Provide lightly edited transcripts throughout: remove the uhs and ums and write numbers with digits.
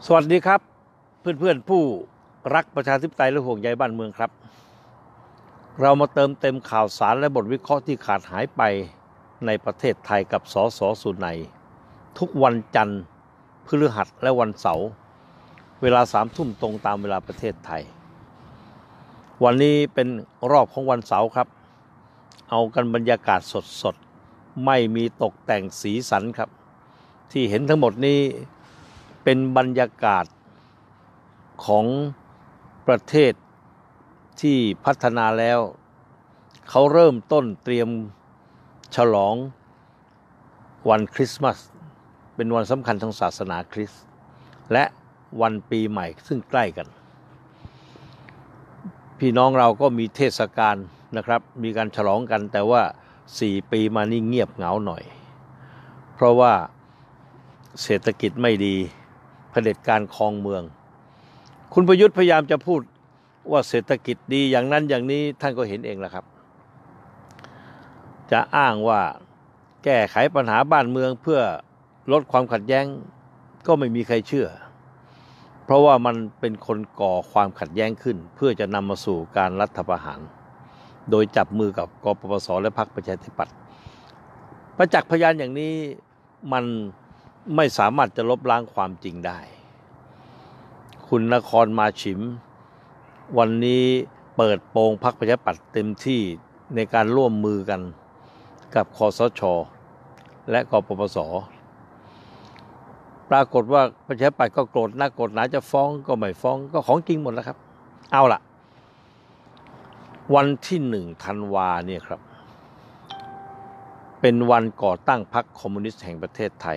สวัสดีครับเพื่อนๆผู้รักประชาธิปไตยและห่วงใยบ้านเมืองครับเรามาเติมเต็มข่าวสารและบทวิเคราะห์ที่ขาดหายไปในประเทศไทยกับสส.สุนัยทุกวันจันทร์พฤหัสและวันเสาร์เวลา3 ทุ่มตรงตามเวลาประเทศไทยวันนี้เป็นรอบของวันเสาร์ครับเอากันบรรยากาศสดๆไม่มีตกแต่งสีสันครับที่เห็นทั้งหมดนี้เป็นบรรยากาศของประเทศที่พัฒนาแล้วเขาเริ่มต้นเตรียมฉลองวันคริสต์มาสเป็นวันสำคัญทางศาสนาคริสต์และวันปีใหม่ซึ่งใกล้กันพี่น้องเราก็มีเทศกาลนะครับมีการฉลองกันแต่ว่า4 ปีมานี่เงียบเหงาหน่อยเพราะว่าเศรษฐกิจไม่ดีเผด็จการครองเมืองคุณประยุทธ์พยายามจะพูดว่าเศรษฐกิจดีอย่างนั้นอย่างนี้ท่านก็เห็นเองแล้วครับจะอ้างว่าแก้ไขปัญหาบ้านเมืองเพื่อลดความขัดแย้งก็ไม่มีใครเชื่อเพราะว่ามันเป็นคนก่อความขัดแย้งขึ้นเพื่อจะนำมาสู่การรัฐประหารโดยจับมือกับกปปสและพรรคประชาธิปัตย์ประจักษ์พยานอย่างนี้มันไม่สามารถจะลบล้างความจริงได้คุณนครมาฉิมวันนี้เปิดโปงพรรคประชาธิปัตย์เต็มที่ในการร่วมมือกันกับคสช.และกปปส.ปรากฏว่าประชาธิปัตย์ก็โกรธนักโกรธหนาจะฟ้องก็ไม่ฟ้องก็ของจริงหมดแล้วครับเอาล่ะวันที่1 ธันวาเนี่ยครับเป็นวันก่อตั้งพรรคคอมมิวนิสต์แห่งประเทศไทย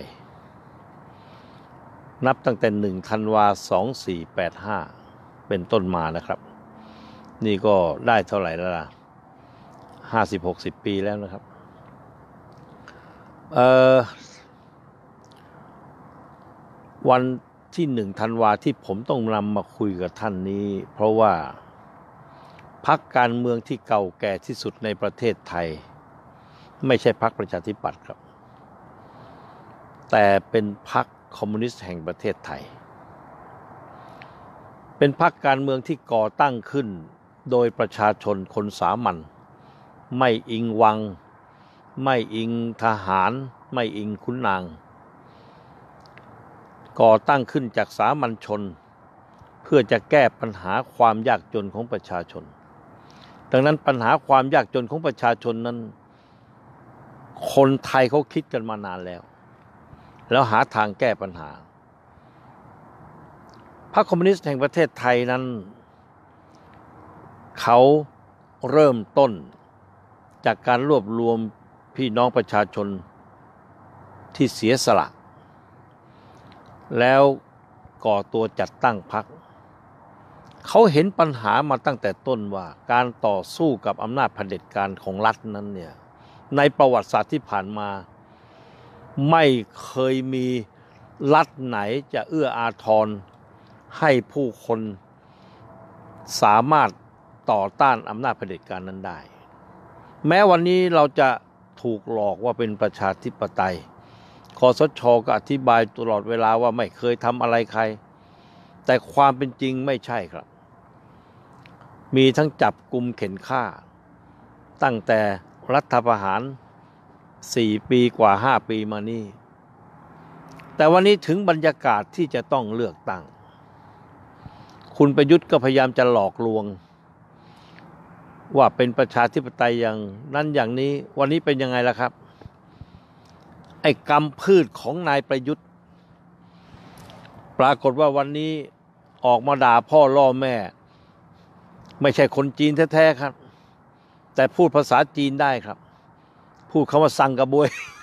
นับตั้งแต่1 ธันวา 2485เป็นต้นมานะครับนี่ก็ได้เท่าไหร่แล้วล่ะ50-60 ปีแล้วนะครับวันที่1 ธันวาที่ผมต้องนำมาคุยกับท่านนี้เพราะว่าพรรคการเมืองที่เก่าแก่ที่สุดในประเทศไทยไม่ใช่พรรคประชาธิปัตย์ครับแต่เป็นพรรคคอมมิวนิสต์แห่งประเทศไทยเป็นพรรคการเมืองที่ก่อตั้งขึ้นโดยประชาชนคนสามัญไม่อิงวังไม่อิงทหารไม่อิงขุนนางก่อตั้งขึ้นจากสามัญชนเพื่อจะแก้ปัญหาความยากจนของประชาชนดังนั้นปัญหาความยากจนของประชาชนนั้นคนไทยเขาคิดกันมานานแล้วหาทางแก้ปัญหาพรรคคอมมิวนิสต์แห่งประเทศไทยนั้นเขาเริ่มต้นจากการรวบรวมพี่น้องประชาชนที่เสียสละแล้วก่อตัวจัดตั้งพรรคเขาเห็นปัญหามาตั้งแต่ต้นว่าการต่อสู้กับอำนาจเผด็จการของรัฐนั้นเนี่ยในประวัติศาสตร์ที่ผ่านมาไม่เคยมีรัฐไหนจะเอื้ออาทรให้ผู้คนสามารถต่อต้านอำนาจเผด็จการนั้นได้แม้วันนี้เราจะถูกหลอกว่าเป็นประชาธิปไตยคสช.ก็อธิบายตลอดเวลาว่าไม่เคยทำอะไรใครแต่ความเป็นจริงไม่ใช่ครับมีทั้งจับกุมเข็นฆ่าตั้งแต่รัฐประหาร4 ปีกว่า5 ปีมานี่แต่วันนี้ถึงบรรยากาศที่จะต้องเลือกตั้งคุณประยุทธ์ก็พยายามจะหลอกลวงว่าเป็นประชาธิปไตยอย่างนั้นอย่างนี้วันนี้เป็นยังไงล่ะครับไอ้กำพืชของนายประยุทธ์ปรากฏว่าวันนี้ออกมาด่าพ่อล่อแม่ไม่ใช่คนจีนแท้ๆครับแต่พูดภาษาจีนได้ครับพูดคำว่าซังกะบวย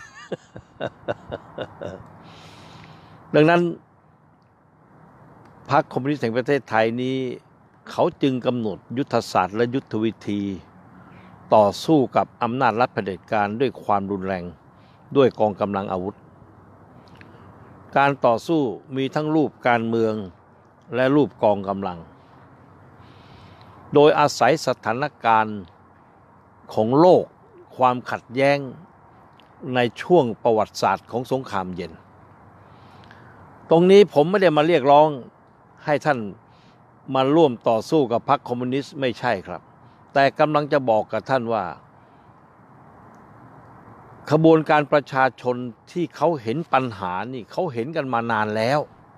ดังนั้นพรรคคอมมิวนิสต์แห่งประเทศไทยนี้เขาจึงกำหนดยุทธศาสตร์และยุทธวิธีต่อสู้กับอำนาจรัฐเผด็จการด้วยความรุนแรงด้วยกองกำลังอาวุธการต่อสู้มีทั้งรูปการเมืองและรูปกองกำลังโดยอาศัยสถานการณ์ของโลกความขัดแย้งในช่วงประวัติศาสตร์ของสงครามเย็นตรงนี้ผมไม่ได้มาเรียกร้องให้ท่านมาร่วมต่อสู้กับพรรคคอมมิวนิสต์ไม่ใช่ครับแต่กำลังจะบอกกับท่านว่าขบวนการประชาชนที่เขาเห็นปัญหานี่เขาเห็นกันมานานแล้ว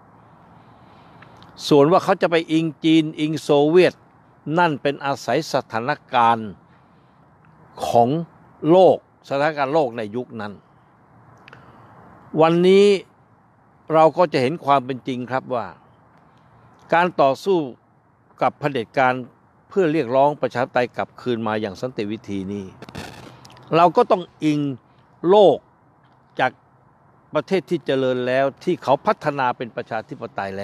ส่วนว่าเขาจะไปอิงจีนอิงโซเวียตนั่นเป็นอาศัยสถานการณ์ของโลกสถานการณ์โลกในยุคนั้นวันนี้เราก็จะเห็นความเป็นจริงครับว่าการต่อสู้กับเผด็จการเพื่อเรียกร้องประชาธิปไตยกลับคืนมาอย่างสันติวิธีนี้เราก็ต้องอิงโลกจากประเทศที่เจริญแล้วที่เขาพัฒนาเป็นประชาธิปไตย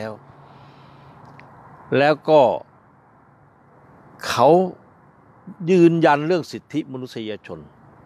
แล้วก็เขายืนยันเรื่องสิทธิมนุษยชน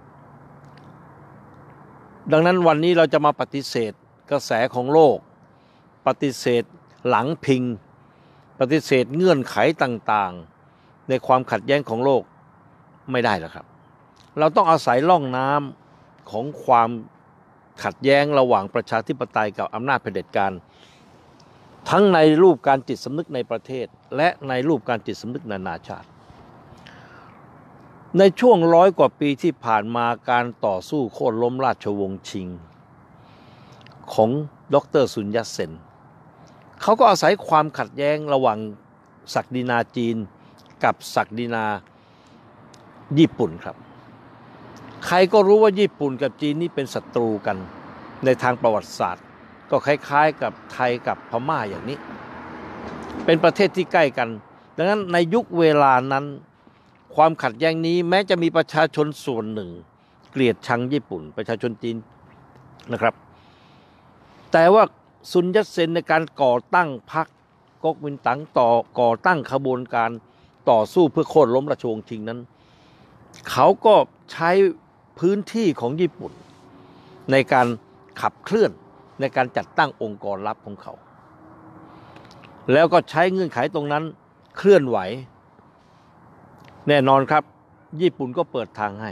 ดังนั้นวันนี้เราจะมาปฏิเสธกระแสของโลกปฏิเสธหลังพิงปฏิเสธเงื่อนไขต่างๆในความขัดแย้งของโลกไม่ได้แล้วครับเราต้องอาศัยร่องน้ำของความขัดแย้งระหว่างประชาธิปไตยกับอำนาจเผด็จการทั้งในรูปการจิตสำนึกในประเทศและในรูปการจิตสำนึกนานาชาติในช่วง100 กว่าปีที่ผ่านมาการต่อสู้โค่นล้มราชวงศ์ชิงของดร.ซุนยัตเซนเขาก็อาศัยความขัดแย้งระหว่างศักดินาจีนกับศักดินาญี่ปุ่นครับใครก็รู้ว่าญี่ปุ่นกับจีนนี่เป็นศัตรูกันในทางประวัติศาสตร์ก็คล้ายๆกับไทยกับพม่าอย่างนี้เป็นประเทศที่ใกล้กันดังนั้นในยุคเวลานั้นความขัดแย้งนี้แม้จะมีประชาชนส่วนหนึ่งเกลียดชังญี่ปุ่นประชาชนจีนนะครับแต่ว่าซุนยัตเซนในการก่อตั้งพรรคก๊กมินตั๋งก่อตั้งขบวนการต่อสู้เพื่อโค่นล้มราชวงศ์ชิงนั้นเขาก็ใช้พื้นที่ของญี่ปุ่นในการขับเคลื่อนในการจัดตั้งองค์กรลับของเขาแล้วก็ใช้เงื่อนไขตรงนั้นเคลื่อนไหวแน่นอนครับญี่ปุ่นก็เปิดทางให้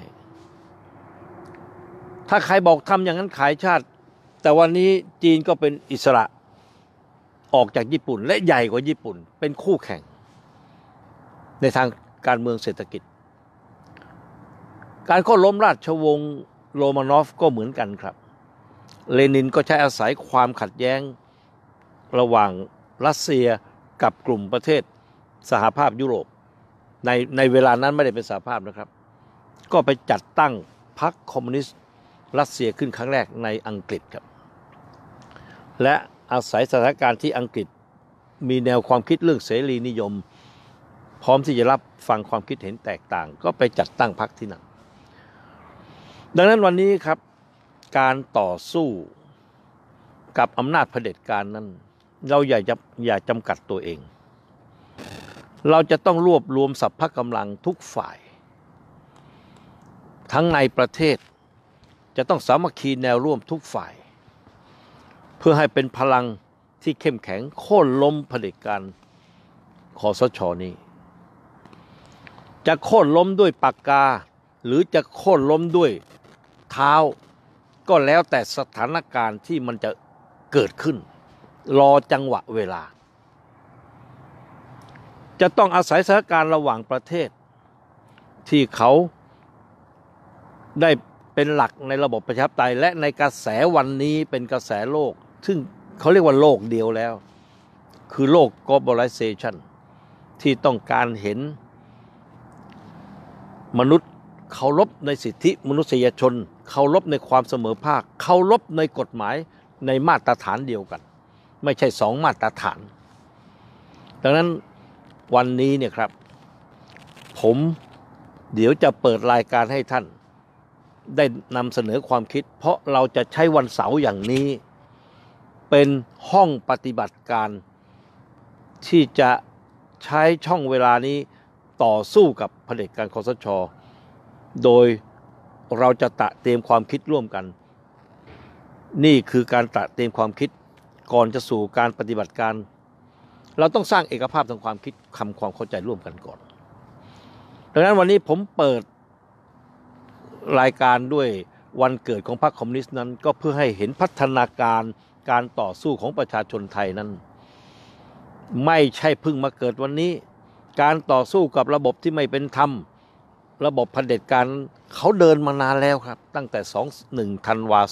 ถ้าใครบอกทำอย่างนั้นขายชาติแต่วันนี้จีนก็เป็นอิสระออกจากญี่ปุ่นและใหญ่กว่าญี่ปุ่นเป็นคู่แข่งในทางการเมืองเศรษฐกิจการโค่นล้มราชวงศ์โรมานอฟก็เหมือนกันครับเลนินก็ใช้อาศัยความขัดแย้งระหว่างรัสเซียกับกลุ่มประเทศสหภาพยุโรปในเวลานั้นไม่ได้เป็นสหภาพนะครับก็ไปจัดตั้งพรรคคอมมิวนิสต์รัสเซียขึ้นครั้งแรกในอังกฤษครับและอาศัยสถานการณ์ที่อังกฤษมีแนวความคิดเรื่องเสรีนิยมพร้อมที่จะรับฟังความคิดเห็นแตกต่างก็ไปจัดตั้งพรรคที่นั่นดังนั้นวันนี้ครับการต่อสู้กับอำนาจเผด็จการนั้นเราอย่าจำกัดตัวเองเราจะต้องรวบรวมสรรพกำลังทุกฝ่ายทั้งในประเทศจะต้องสามัคคีแนวร่วมทุกฝ่ายเพื่อให้เป็นพลังที่เข้มแข็งโค่นล้มเผด็จการคสช.นี้จะโค่นล้มด้วยปากกาหรือจะโค่นล้มด้วยเท้าก็แล้วแต่สถานการณ์ที่มันจะเกิดขึ้นรอจังหวะเวลาจะต้องอาศัยสถานการณ์ระหว่างประเทศที่เขาได้เป็นหลักในระบบประชาธิปไตยและในกระแสวันนี้เป็นกระแสโลกซึ่งเขาเรียกว่าโลกเดียวแล้วคือโลก globalization ที่ต้องการเห็นมนุษย์เคารพในสิทธิมนุษยชนเคารพในความเสมอภาคเคารพในกฎหมายในมาตรฐานเดียวกันไม่ใช่สองมาตรฐานดังนั้นวันนี้เนี่ยครับผมเดี๋ยวจะเปิดรายการให้ท่านได้นำเสนอความคิดเพราะเราจะใช้วันเสาร์อย่างนี้เป็นห้องปฏิบัติการที่จะใช้ช่องเวลานี้ต่อสู้กับเผด็จการคสช.โดยเราจะตระเตรียมความคิดร่วมกันนี่คือการตระเตรียมความคิดก่อนจะสู่การปฏิบัติการเราต้องสร้างเอกภาพทางความคิดทำความเข้าใจร่วมกันก่อนดังนั้นวันนี้ผมเปิดรายการด้วยวันเกิดของพรรคคอมมิวนิสต์นั้นก็เพื่อให้เห็นพัฒนาการการต่อสู้ของประชาชนไทยนั้นไม่ใช่เพิ่งมาเกิดวันนี้การต่อสู้กับระบบที่ไม่เป็นธรรมระบบเผด็จการเขาเดินมานานแล้วครับตั้งแต่1 ธันวา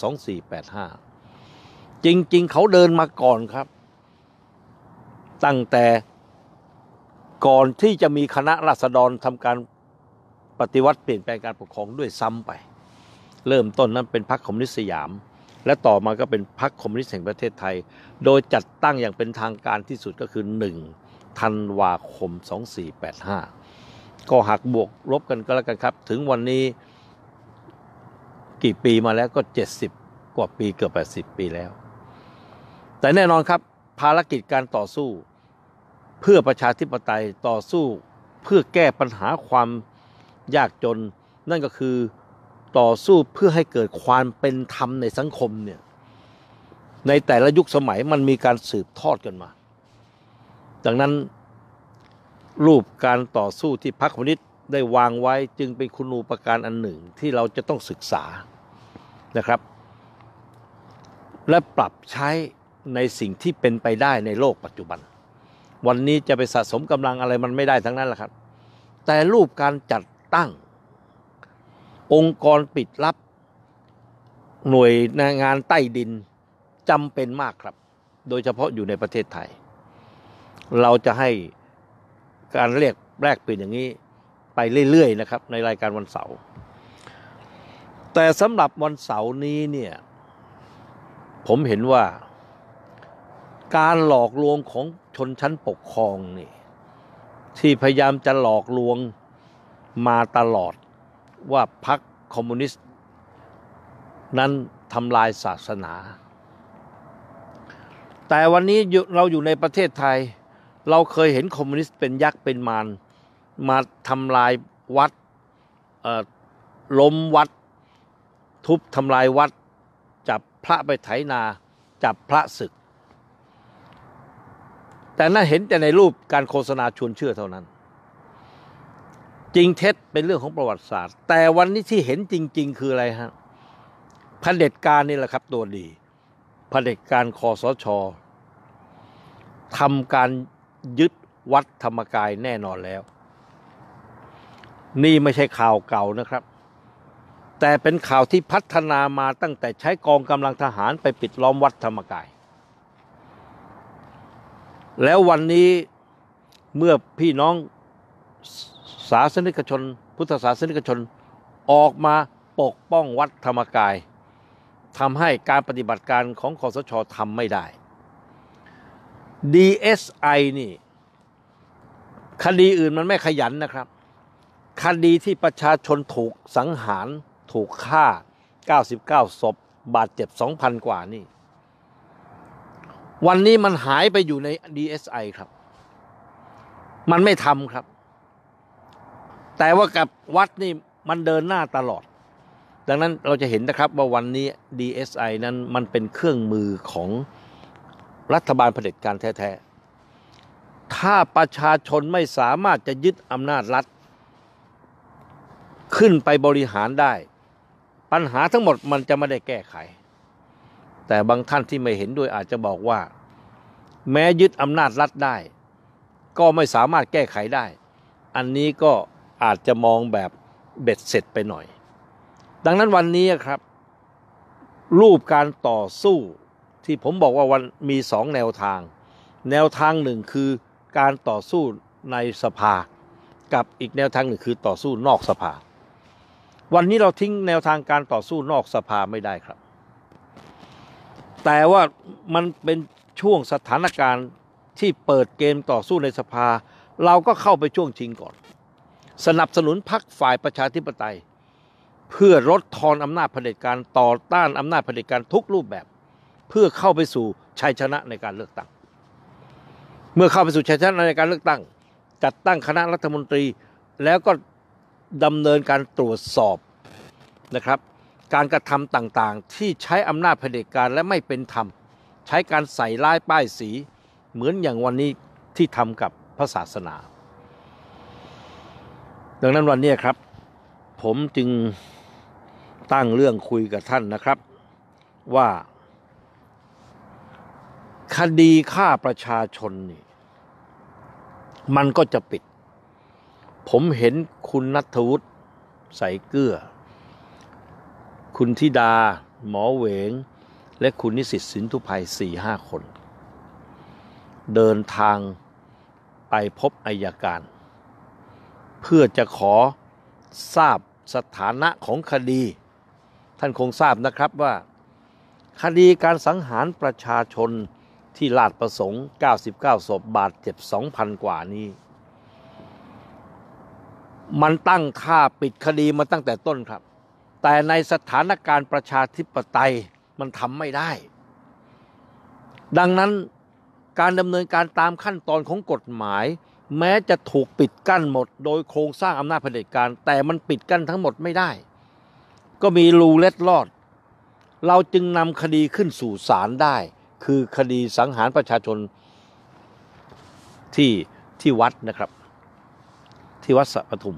2485จริงๆเขาเดินมาก่อนครับตั้งแต่ก่อนที่จะมีคณะราษฎรทำการปฏิวัติเปลี่ยนแปลงการปกครองด้วยซ้ำไปเริ่มต้นนั้นเป็นพรรคคอมมิวนิสต์สยามและต่อมาก็เป็นพรรคคอมมิวนิสต์แห่งประเทศไทยโดยจัดตั้งอย่างเป็นทางการที่สุดก็คือ1 ธันวาคม 2485ก็หักบวกลบกันก็แล้วกันครับถึงวันนี้กี่ปีมาแล้วก็70 กว่าปีเกือบ80 ปีแล้วแต่แน่นอนครับภารกิจการต่อสู้เพื่อประชาธิปไตยต่อสู้เพื่อแก้ปัญหาความยากจนนั่นก็คือต่อสู้เพื่อให้เกิดความเป็นธรรมในสังคมเนี่ยในแต่ละยุคสมัยมันมีการสืบทอดกันมาดังนั้นรูปการต่อสู้ที่พรรคคอมมิวนิสต์ได้วางไว้จึงเป็นคุณูปการอันหนึ่งที่เราจะต้องศึกษานะครับและปรับใช้ในสิ่งที่เป็นไปได้ในโลกปัจจุบันวันนี้จะไปสะสมกำลังอะไรมันไม่ได้ทั้งนั้นแหละครับแต่รูปการจัดตั้งองค์กรปิดลับหน่วยงานใต้ดินจำเป็นมากครับโดยเฉพาะอยู่ในประเทศไทยเราจะให้การแลกเปลี่ยนอย่างนี้ไปเรื่อยๆนะครับในรายการวันเสาร์แต่สำหรับวันเสาร์นี้เนี่ยผมเห็นว่าการหลอกลวงของชนชั้นปกครองนี่ที่พยายามจะหลอกลวงมาตลอดว่าพรรคคอมมิวนิสต์นั้นทำลายศาสนาแต่วันนี้เราอยู่ในประเทศไทยเราเคยเห็นคอมมิวนิสต์เป็นยักษ์เป็นมารมาทำลายวัดล้มวัดทุบทำลายวัดจับพระไปไถนาจับพระศึกแต่น่าเห็นแต่ในรูปการโฆษณาชวนเชื่อเท่านั้นจริงเท็จเป็นเรื่องของประวัติศาสตร์แต่วันนี้ที่เห็นจริงๆคืออะไรฮะเผด็จการนี่แหละครับตัวดีเผด็จการคสช.ทำการยึดวัดธรรมกายแน่นอนแล้วนี่ไม่ใช่ข่าวเก่านะครับแต่เป็นข่าวที่พัฒนามาตั้งแต่ใช้กองกำลังทหารไปปิดล้อมวัดธรรมกายแล้ววันนี้เมื่อพี่น้องศาสนิกชนพุทธศาสนิกชนออกมาปกป้องวัดธรรมกายทำให้การปฏิบัติการของคสช.ทำไม่ได้ DSI นี่คดีอื่นมันไม่ขยันนะครับคดีที่ประชาชนถูกสังหารถูกฆ่า99 ศพบาดเจ็บ 2,000 กว่านี่วันนี้มันหายไปอยู่ใน DSI ครับมันไม่ทำครับแต่ว่ากับวัดนี่มันเดินหน้าตลอดดังนั้นเราจะเห็นนะครับว่าวันนี้ DSI นั้นมันเป็นเครื่องมือของรัฐบาลเผด็จการแท้ๆถ้าประชาชนไม่สามารถจะยึดอำนาจรัฐขึ้นไปบริหารได้ปัญหาทั้งหมดมันจะไม่ได้แก้ไขแต่บางท่านที่ไม่เห็นด้วยอาจจะบอกว่าแม้ยึดอำนาจรัฐได้ก็ไม่สามารถแก้ไขได้อันนี้ก็อาจจะมองแบบเบ็ดเสร็จไปหน่อยดังนั้นวันนี้ครับรูปการต่อสู้ที่ผมบอกว่าวันมี2 แนวทางแนวทางหนึ่งคือการต่อสู้ในสภากับอีกแนวทางหนึ่งคือต่อสู้นอกสภาวันนี้เราทิ้งแนวทางการต่อสู้นอกสภาไม่ได้ครับแต่ว่ามันเป็นช่วงสถานการณ์ที่เปิดเกมต่อสู้ในสภาเราก็เข้าไปช่วงชิงก่อนสนับสนุนพรรคฝ่ายประชาธิปไตยเพื่อลดทอนอำนาจเผด็จการต่อต้านอำนาจเผด็จการทุกรูปแบบเพื่อเข้าไปสู่ชัยชนะในการเลือกตั้งเมื่อเข้าไปสู่ชัยชนะในการเลือกตั้งจัดตั้งคณะรัฐมนตรีแล้วก็ดำเนินการตรวจสอบนะครับการกระทำต่างๆที่ใช้อำนาจเผด็จการและไม่เป็นธรรมใช้การใส่ร้ายป้ายสีเหมือนอย่างวันนี้ที่ทำกับพระศาสนาดังนั้นวันนี้ครับผมจึงตั้งเรื่องคุยกับท่านนะครับว่าคดีฆ่าประชาชนนี่มันก็จะปิดผมเห็นคุณณัฐวุฒิใส่เกลือคุณธิดาหมอเหวงและคุณนิสิตสินธุไพ 4-5 คนเดินทางไปพบอัยการเพื่อจะขอทราบสถานะของคดีท่านคงทราบนะครับว่าคดีการสังหารประชาชนที่ลาดประสงค์99 ศพบาดเจ็บ 2,000 กว่านี้มันตั้งท่าปิดคดีมาตั้งแต่ต้นครับแต่ในสถานการณ์ประชาธิปไตยมันทำไม่ได้ดังนั้นการดำเนินการตามขั้นตอนของกฎหมายแม้จะถูกปิดกั้นหมดโดยโครงสร้างอำนาจเผด็จการแต่มันปิดกั้นทั้งหมดไม่ได้ก็มีรูเล็ดลอดเราจึงนำคดีขึ้นสู่ศาลได้คือคดีสังหารประชาชนที่วัดนะครับที่วัดสระปทุม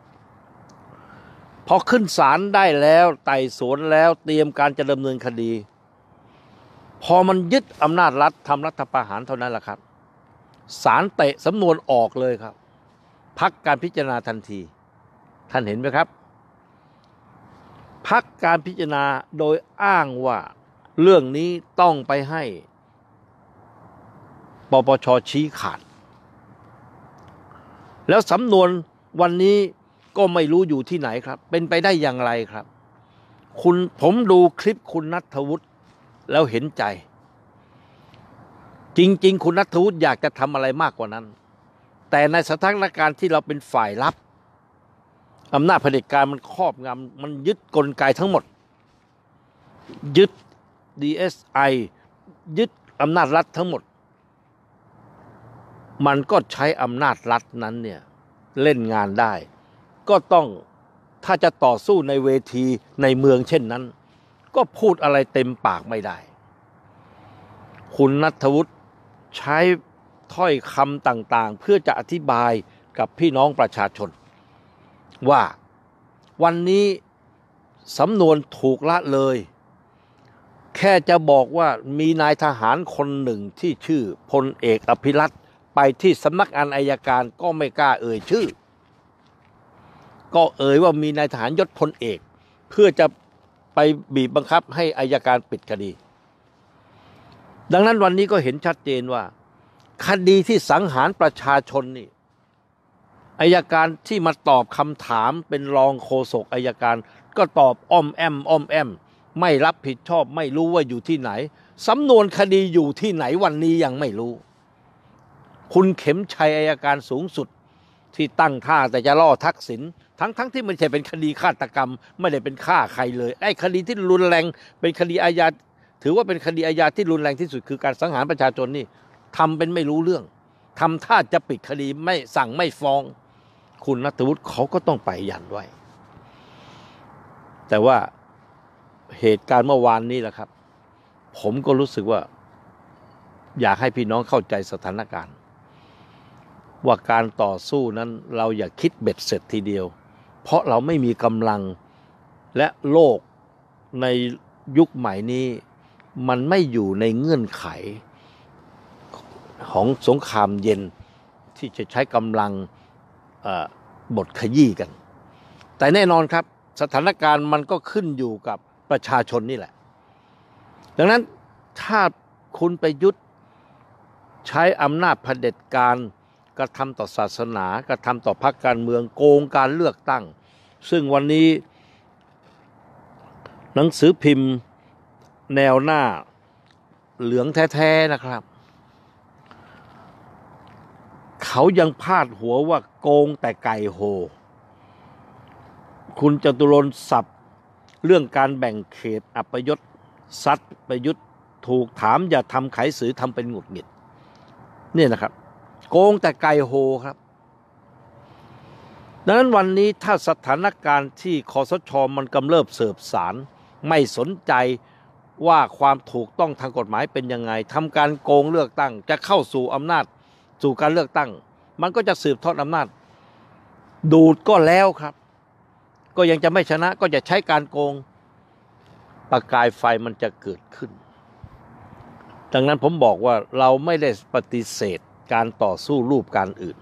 พอขึ้นศาลได้แล้วไต่สวนแล้วเตรียมการจะดำเนินคดีพอมันยึดอำนาจรัฐทำรัฐประหารเท่านั้นแหละครับศาลเตะสำนวนออกเลยครับพักการพิจารณาทันทีท่านเห็นไหมครับพักการพิจารณาโดยอ้างว่าเรื่องนี้ต้องไปให้ปปช.ชี้ขาดแล้วสำนวนวันนี้ก็ไม่รู้อยู่ที่ไหนครับเป็นไปได้อย่างไรครับผมดูคลิปคุณณัฐวุฒิแล้วเห็นใจจริงๆคุณณัฐวุฒิอยากจะทำอะไรมากกว่านั้นแต่ในสถานการณ์ที่เราเป็นฝ่ายรับอำนาจเผด็จการมันครอบงำมันยึดกลไกทั้งหมดยึด DSI ยึดอำนาจรัฐทั้งหมดมันก็ใช้อำนาจรัฐนั้นเนี่ยเล่นงานได้ก็ต้องถ้าจะต่อสู้ในเวทีในเมืองเช่นนั้นก็พูดอะไรเต็มปากไม่ได้คุณณัฐวุฒิใช้ถ้อยคำต่างๆเพื่อจะอธิบายกับพี่น้องประชาชนว่าวันนี้สำนวนถูกละเลยแค่จะบอกว่ามีนายทหารคนหนึ่งที่ชื่อพลเอกอภิรัตน์ไปที่สำนักงานอัยการก็ไม่กล้าเอ่ยชื่อก็เอ่ยว่ามีนายทหารยศพลเอกเพื่อจะไปบีบบังคับให้อัยการปิดคดีดังนั้นวันนี้ก็เห็นชัดเจนว่าคดีที่สังหารประชาชนนี่อัยการที่มาตอบคำถามเป็นรองโฆษกอัยการก็ตอบอ้อมแอมไม่รับผิดชอบไม่รู้ว่าอยู่ที่ไหนสำนวนคดีอยู่ที่ไหนวันนี้ยังไม่รู้คุณเข็มชัยอัยการสูงสุดที่ตั้งท่าแต่จะล่อทักษิณทั้งที่ไม่ใช่เป็นคดีฆาตกรรมไม่ได้เป็นฆ่าใครเลยไอ้คดีที่รุนแรงเป็นคดีอาญาถือว่าเป็นคดีอาญาที่รุนแรงที่สุดคือการสังหารประชาชนนี่ทำเป็นไม่รู้เรื่องทำท่าจะปิดคดีไม่สั่งไม่ฟ้องคุณณัฐวุฒิเขาก็ต้องไปยันไว้แต่ว่าเหตุการณ์เมื่อวานนี้แหละครับผมก็รู้สึกว่าอยากให้พี่น้องเข้าใจสถานการณ์ว่าการต่อสู้นั้นเราอย่าคิดเบ็ดเสร็จทีเดียวเพราะเราไม่มีกำลังและโลกในยุคใหม่นี้มันไม่อยู่ในเงื่อนไขของสงครามเย็นที่จะใช้กำลังบดขยี้กันแต่แน่นอนครับสถานการณ์มันก็ขึ้นอยู่กับประชาชนนี่แหละดังนั้นถ้าคุณประยุทธ์ใช้อำนาจเผด็จการกระทำต่อศาสนากระทำต่อพรรคการเมืองโกงการเลือกตั้งซึ่งวันนี้หนังสือพิมพ์แนวหน้าเหลืองแท้ๆนะครับเขายังพาดหัวว่าโกงแต่ไก่โหคุณจตุรนต์สับเรื่องการแบ่งเขตอัปยศซัดประยุทธ์ถูกถามอย่าทำไขสือทำเป็นหงุดหงิดนี่นะครับโกงแต่ไก่โหครับดังนั้นวันนี้ถ้าสถานการณ์ที่คสช.มันกำเริบเสิบสารไม่สนใจว่าความถูกต้องทางกฎหมายเป็นยังไงทำการโกงเลือกตั้งจะเข้าสู่อำนาจสู่การเลือกตั้งมันก็จะสืบทอดอำนาจดูดก็แล้วครับก็ยังจะไม่ชนะก็จะใช้การโกงประกายไฟมันจะเกิดขึ้นดังนั้นผมบอกว่าเราไม่ได้ปฏิเสธการต่อสู้รูปการอื่น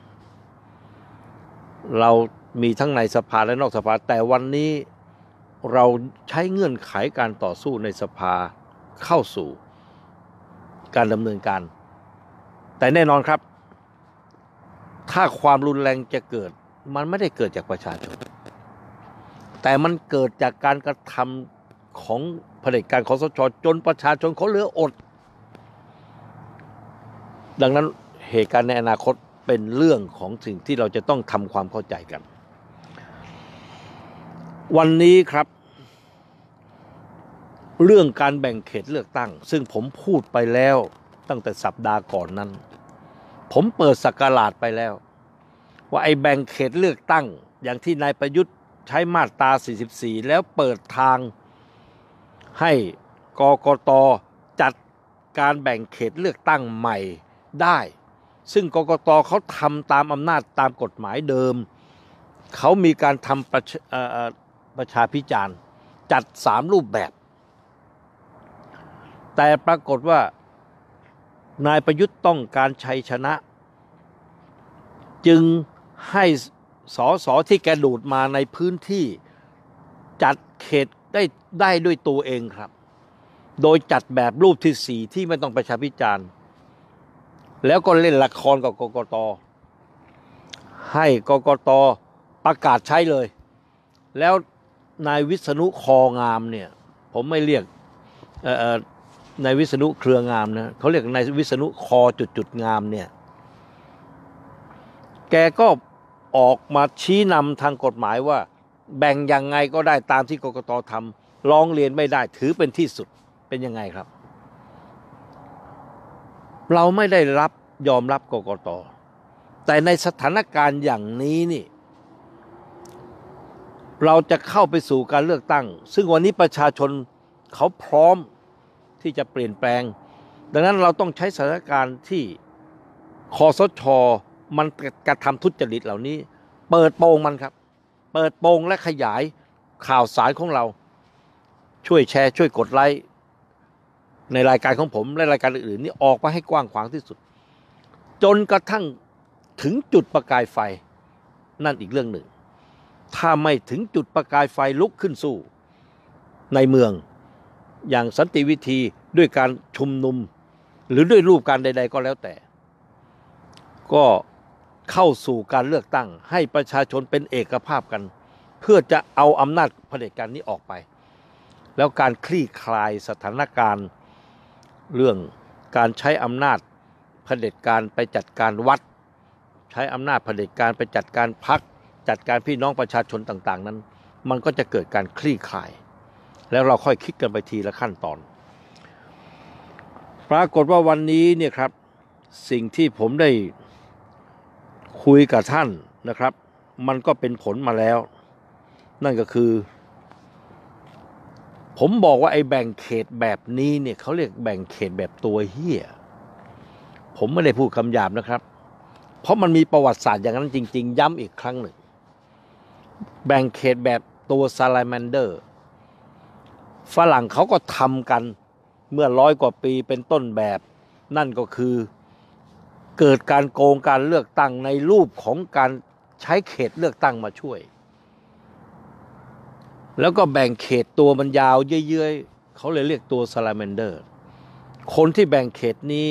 เรามีทั้งในสภาและนอกสภาแต่วันนี้เราใช้เงื่อนไขการต่อสู้ในสภาเข้าสู่การดำเนินการแต่แน่นอนครับถ้าความรุนแรงจะเกิดมันไม่ได้เกิดจากประชาชนแต่มันเกิดจากการกระทำของเผด็จการคสช.จนประชาชนเขาเหลืออดดังนั้นเหตุการณ์ในอนาคตเป็นเรื่องของสิ่งที่เราจะต้องทำความเข้าใจกันวันนี้ครับเรื่องการแบ่งเขตเลือกตั้งซึ่งผมพูดไปแล้วตั้งแต่สัปดาห์ก่อนนั้นผมเปิดสักราชไปแล้วว่าไอ้แบ่งเขตเลือกตั้งอย่างที่นายประยุทธ์ใช้มาตรา 44 แล้วเปิดทางให้กกต.จัดการแบ่งเขตเลือกตั้งใหม่ได้ซึ่งกกต.เขาทำตามอำนาจตามกฎหมายเดิมเขามีการทำประชาพิจารณ์จัด3รูปแบบแต่ปรากฏว่านายประยุทธ์ต้องการชัยชนะจึงให้สสที่แกดูดมาในพื้นที่จัดเขตได้ด้วยตัวเองครับโดยจัดแบบรูปที่4ที่ไม่ต้องประชาพิจารณ์แล้วก็เล่นละครกับกกต.ให้กกต.ประกาศใช้เลยแล้วนายวิษณุคองามเนี่ยผมไม่เรียกนายวิษณุเครืองามนะเขาเรียกนายวิษณุคอจุดงามเนี่ยแกก็ออกมาชี้นำทางกฎหมายว่าแบ่งยังไงก็ได้ตามที่กกต.ทำร้องเรียนไม่ได้ถือเป็นที่สุดเป็นยังไงครับเราไม่ได้ยอมรับกกต.แต่ในสถานการณ์อย่างนี้นี่เราจะเข้าไปสู่การเลือกตั้งซึ่งวันนี้ประชาชนเขาพร้อมที่จะเปลี่ยนแปลงดังนั้นเราต้องใช้สถานการณ์ที่คสช.มันกระทำทุจริตเหล่านี้เปิดโปงมันครับเปิดโปงและขยายข่าวสารของเราช่วยแชร์ช่วยกดไลค์ในรายการของผมและรายการอื่นๆนี่ออกไปให้กว้างขวางที่สุดจนกระทั่งถึงจุดประกายไฟนั่นอีกเรื่องหนึ่งถ้าไม่ถึงจุดประกายไฟลุกขึ้นสู้ในเมืองอย่างสันติวิธีด้วยการชุมนุมหรือด้วยรูปการใดๆก็แล้วแต่ก็เข้าสู่การเลือกตั้งให้ประชาชนเป็นเอกภาพกันเพื่อจะเอาอำนาจเผด็จการนี้ออกไปแล้วการคลี่คลายสถานการณ์เรื่องการใช้อำนาจเผด็จการไปจัดการวัดใช้อำนาจเผด็จการไปจัดการพรรคจัดการพี่น้องประชาชนต่างๆนั้นมันก็จะเกิดการคลี่คลายแล้วเราค่อยคิดกันไปทีละขั้นตอนปรากฏว่าวันนี้เนี่ยครับสิ่งที่ผมได้คุยกับท่านนะครับมันก็เป็นผลมาแล้วนั่นก็คือผมบอกว่าไอ้แบ่งเขตแบบนี้เนี่ยเขาเรียกแบ่งเขตแบบตัวเหี้ยผมไม่ได้พูดคำหยาบนะครับเพราะมันมีประวัติศาสตร์อย่างนั้นจริงๆย้ำอีกครั้งหนึ่งแบ่งเขตแบบตัวซาลาแมนเดอร์ฝรั่งเขาก็ทำกันเมื่อ100 กว่าปีเป็นต้นแบบนั่นก็คือเกิดการโกงการเลือกตั้งในรูปของการใช้เขตเลือกตั้งมาช่วยแล้วก็แบ่งเขตตัวมันยาวเยื่อยๆเขาเลยเรียกตัวซาลาแมนเดอร์คนที่แบ่งเขตนี้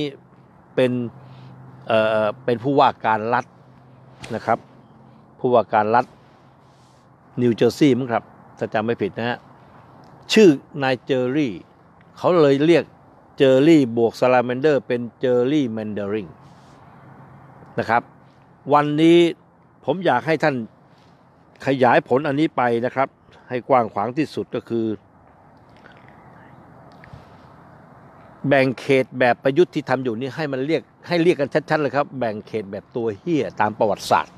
เป็นผู้ว่าการรัฐนะครับผู้ว่าการรัฐนิวเจอร์ซีย์มั้งครับถ้าจำไม่ผิดนะฮะชื่อนายเจอรี่เขาเลยเรียกเจอรี่บวกซาลาแมนเดอร์เป็นเจอรี่แมนเดอริงนะครับวันนี้ผมอยากให้ท่านขยายผลอันนี้ไปนะครับให้กว้างขวางที่สุดก็คือแบ่งเขตแบบประยุทธ์ที่ทำอยู่นี้ให้เรียกกันชัดๆเลยครับแบ่งเขตแบบตัวเหี้ยตามประวัติศาสตร์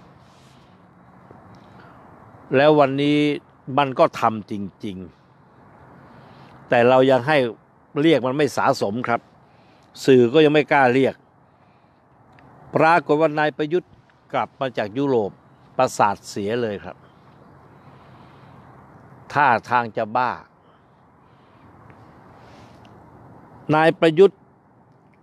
แล้ววันนี้มันก็ทำจริงๆแต่เรายังให้เรียกมันไม่สะสมครับสื่อก็ยังไม่กล้าเรียกปรากฏว่านายประยุทธ์กลับมาจากยุโรปประสาทเสียเลยครับท่าทางจะบ้านายประยุทธ์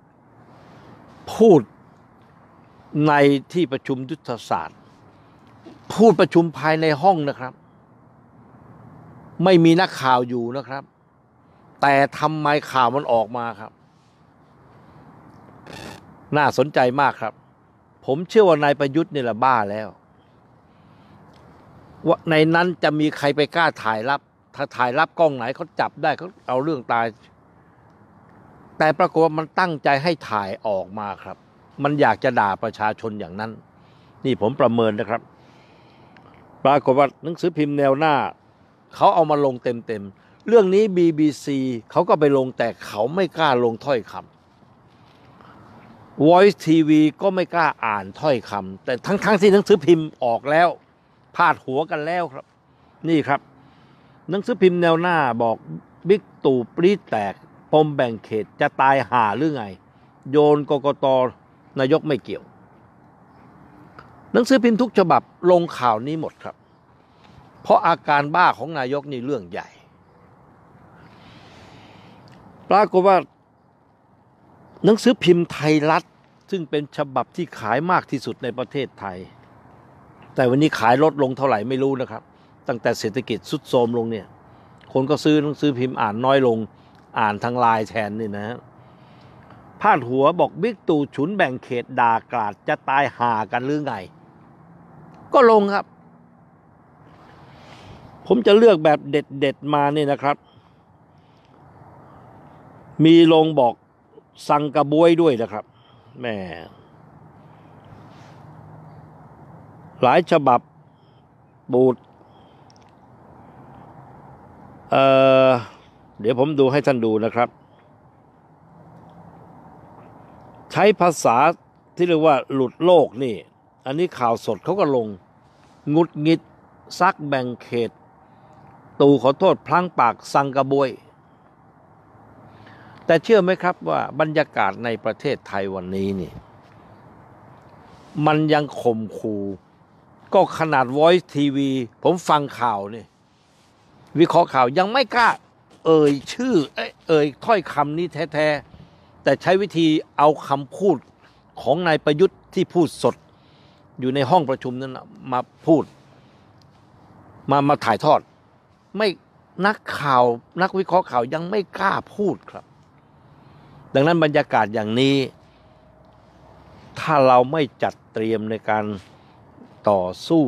พูดในที่ประชุมยุทธศาสตร์พูดประชุมภายในห้องนะครับไม่มีนักข่าวอยู่นะครับแต่ทำไมข่าวมันออกมาครับน่าสนใจมากครับผมเชื่อว่านายประยุทธ์นี่แหละบ้าแล้วว่าในนั้นจะมีใครไปกล้าถ่ายรับถ้าถ่ายรับกล้องไหนเขาจับได้เขาเอาเรื่องตายแต่ปรากฏว่ามันตั้งใจให้ถ่ายออกมาครับมันอยากจะด่าประชาชนอย่างนั้นนี่ผมประเมินนะครับปรากฏว่าหนังสือพิมพ์แนวหน้าเขาเอามาลงเต็มๆเรื่องนี้ BBC เขาก็ไปลงแต่เขาไม่กล้าลงถ้อยคำ Voice TV ก็ไม่กล้าอ่านถ้อยคำแต่ทั้งที่หนังสือพิมพ์ออกแล้วพาดหัวกันแล้วครับนี่ครับหนังสือพิมพ์แนวหน้าบอกบิ๊กตู่ปรี๊ดแตกปมแบ่งเขตจะตายห่าหรือไงโยนกกต.นายกไม่เกี่ยวหนังสือพิมพ์ทุกฉบับลงข่าวนี้หมดครับเพราะอาการบ้าของนายกนี่เรื่องใหญ่ปรากฏว่าหนังสือพิมพ์ไทยรัฐซึ่งเป็นฉบับที่ขายมากที่สุดในประเทศไทยแต่วันนี้ขายลดลงเท่าไหร่ไม่รู้นะครับตั้งแต่เศรษฐกิจทรุดโทรมลงเนี่ยคนก็ซื้อหนังสือพิมพ์อ่านน้อยลงอ่านทางไลน์แทนนี่นะฮะพาดหัวบอกบิ๊กตู่ฉุนแบ่งเขตด่ากราดจะตายห่ากันหรือไงก็ลงครับผมจะเลือกแบบเด็ดมานี่นะครับมีลงบอกสังกะบวยด้วยนะครับแม่หลายฉบับบูดเดี๋ยวผมดูให้ท่านดูนะครับใช้ภาษาที่เรียกว่าหลุดโลกนี่อันนี้ข่าวสดเขาก็ลงงุดงิดซักแบ่งเขตตู่ขอโทษพลั้งปากสังกะบวยแต่เชื่อไหมครับว่าบรรยากาศในประเทศไทยวันนี้นี่มันยังข่มขู่ก็ขนาด Voice TV ผมฟังข่าวนี่วิเคราะห์ข่าวยังไม่กล้าชื่อถ้อยคำนี้แท้ๆแต่ใช้วิธีเอาคำพูดของนายประยุทธ์ที่พูดสดอยู่ในห้องประชุมนั้นมาพูดมาถ่ายทอดไม่นักข่าวนักวิเคราะห์ข่าวยังไม่กล้าพูดครับดังนั้นบรรยากาศอย่างนี้ถ้าเราไม่จัดเตรียมในการต่อสู้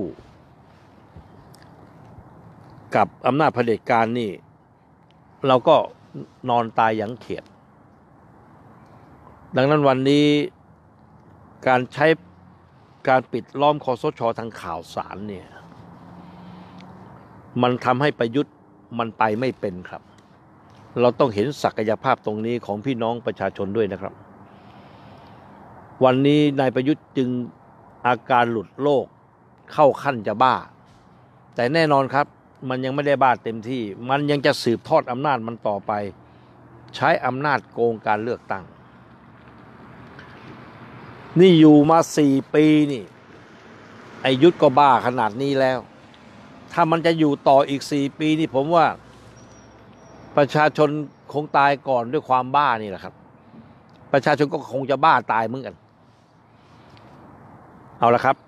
กับอำนาจเผด็จการนี่เราก็นอนตายหยังเขียดดังนั้นวันนี้การใช้การปิดล้อมคสช.ทางข่าวสารเนี่ยมันทำให้ประยุทธ์มันไปไม่เป็นครับเราต้องเห็นศักยภาพตรงนี้ของพี่น้องประชาชนด้วยนะครับวันนี้นายประยุทธ์จึงอาการหลุดโลกเข้าขั้นจะบ้าแต่แน่นอนครับมันยังไม่ได้บ้าเต็มที่มันยังจะสืบทอดอำนาจมันต่อไปใช้อำนาจโกงการเลือกตั้งนี่อยู่มา4 ปีนี่ไอ้ยุทธก็บ้าขนาดนี้แล้วถ้ามันจะอยู่ต่ออีก4 ปีนี่ผมว่าประชาชนคงตายก่อนด้วยความบ้านี่แหละครับประชาชนก็คงจะบ้าตายเหมือนกันเอาละครับ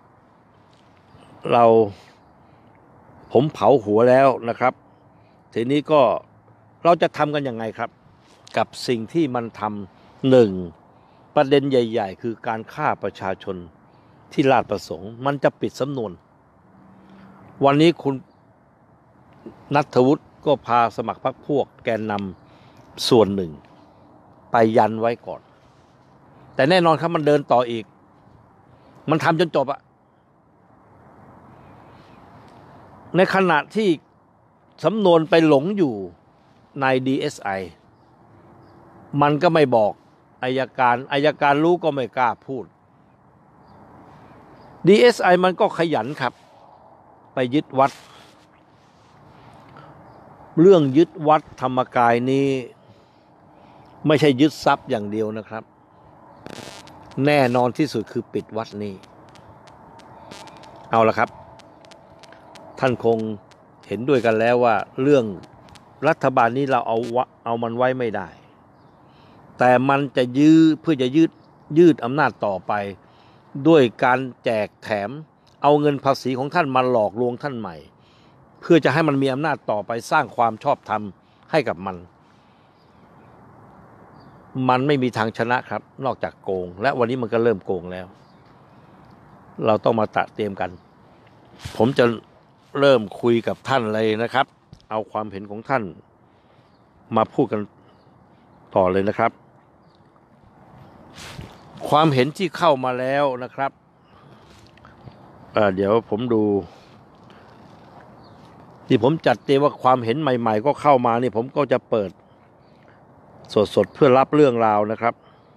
ผมเผาหัวแล้วนะครับทีนี้ก็เราจะทำกันยังไงครับกับสิ่งที่มันทำหนึ่งประเด็นใหญ่ๆคือการฆ่าประชาชนที่ลาดประสงค์มันจะปิดสำนวนวันนี้คุณณัฐวุฒิก็พาสมัครพรรคพวกแกนนำส่วนหนึ่งไปยันไว้ก่อนแต่แน่นอนครับมันเดินต่ออีกมันทำจนจบอะในขณะที่สำนวนไปหลงอยู่ใน DSI มันก็ไม่บอกอัยการรู้ก็ไม่กล้าพูด DSI มันก็ขยันครับไปยึดวัดเรื่องยึดวัดธรรมกายนี้ไม่ใช่ยึดทรัพย์อย่างเดียวนะครับแน่นอนที่สุดคือปิดวัดนี้เอาละครับท่านคงเห็นด้วยกันแล้วว่าเรื่องรัฐบาลนี้เราเอามันไว้ไม่ได้แต่มันจะเพื่อจะยืดอำนาจต่อไปด้วยการแจกแถมเอาเงินภาษีของท่านมาหลอกลวงท่านใหม่เพื่อจะให้มันมีอำนาจต่อไปสร้างความชอบธรรมให้กับมันไม่มีทางชนะครับนอกจากโกงและวันนี้มันก็เริ่มโกงแล้วเราต้องมาเตรียมกันผมจะเริ่มคุยกับท่านเลยนะครับเอาความเห็นของท่านมาพูดกันต่อเลยนะครับความเห็นที่เข้ามาแล้วนะครับเดี๋ยวผมดูที่ผมจัดเตรียมว่าความเห็นใหม่ๆก็เข้ามานี่ผมก็จะเปิดสดๆเพื่อรับเรื่องราวนะครับ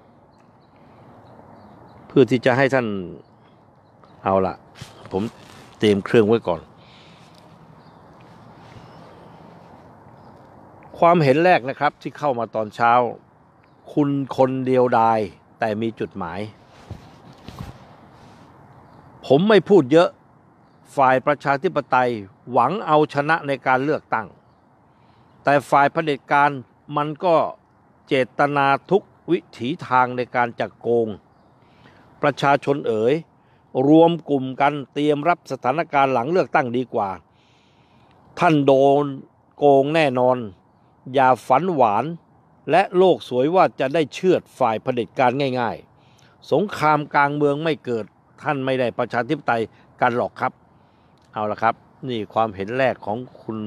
เพื่อที่จะให้ท่านเอาล่ะผมเตรียมเครื่องไว้ก่อนความเห็นแรกนะครับที่เข้ามาตอนเช้าคุณคนเดียวดายแต่มีจุดหมายผมไม่พูดเยอะฝ่ายประชาธิปไตยหวังเอาชนะในการเลือกตั้งแต่ฝ่ายเผด็จการมันก็เจตนาทุกวิถีทางในการจะโกงประชาชนรวมกลุ่มกันเตรียมรับสถานการณ์หลังเลือกตั้งดีกว่าท่านโดนโกงแน่นอนอย่าฝันหวานและโลกสวยว่าจะได้เชือดฝ่ายเผด็จการง่ายๆสงครามกลางเมืองไม่เกิดท่านไม่ได้ประชาธิปไตยกันหรอกครับเอาละครับนี่ความเห็นแรกของคุณ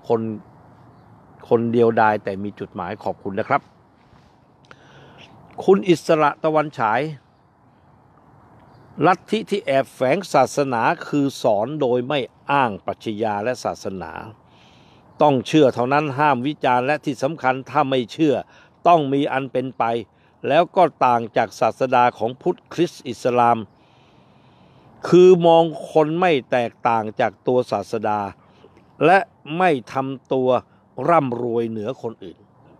คนเดียวดายแต่มีจุดหมายขอบคุณนะครับคุณอิสระตะวันฉายลัทธิที่แอบแฝงศาสนาคือสอนโดยไม่อ้างปรัชญาและศาสนาต้องเชื่อเท่านั้นห้ามวิจารณ์และที่สำคัญถ้าไม่เชื่อต้องมีอันเป็นไปแล้วก็ต่างจากศาสดาของพุทธคริสต์อิสลามคือมองคนไม่แตกต่างจากตัวศาสดาและไม่ทำตัวร่ำรวยเหนือคนอื่น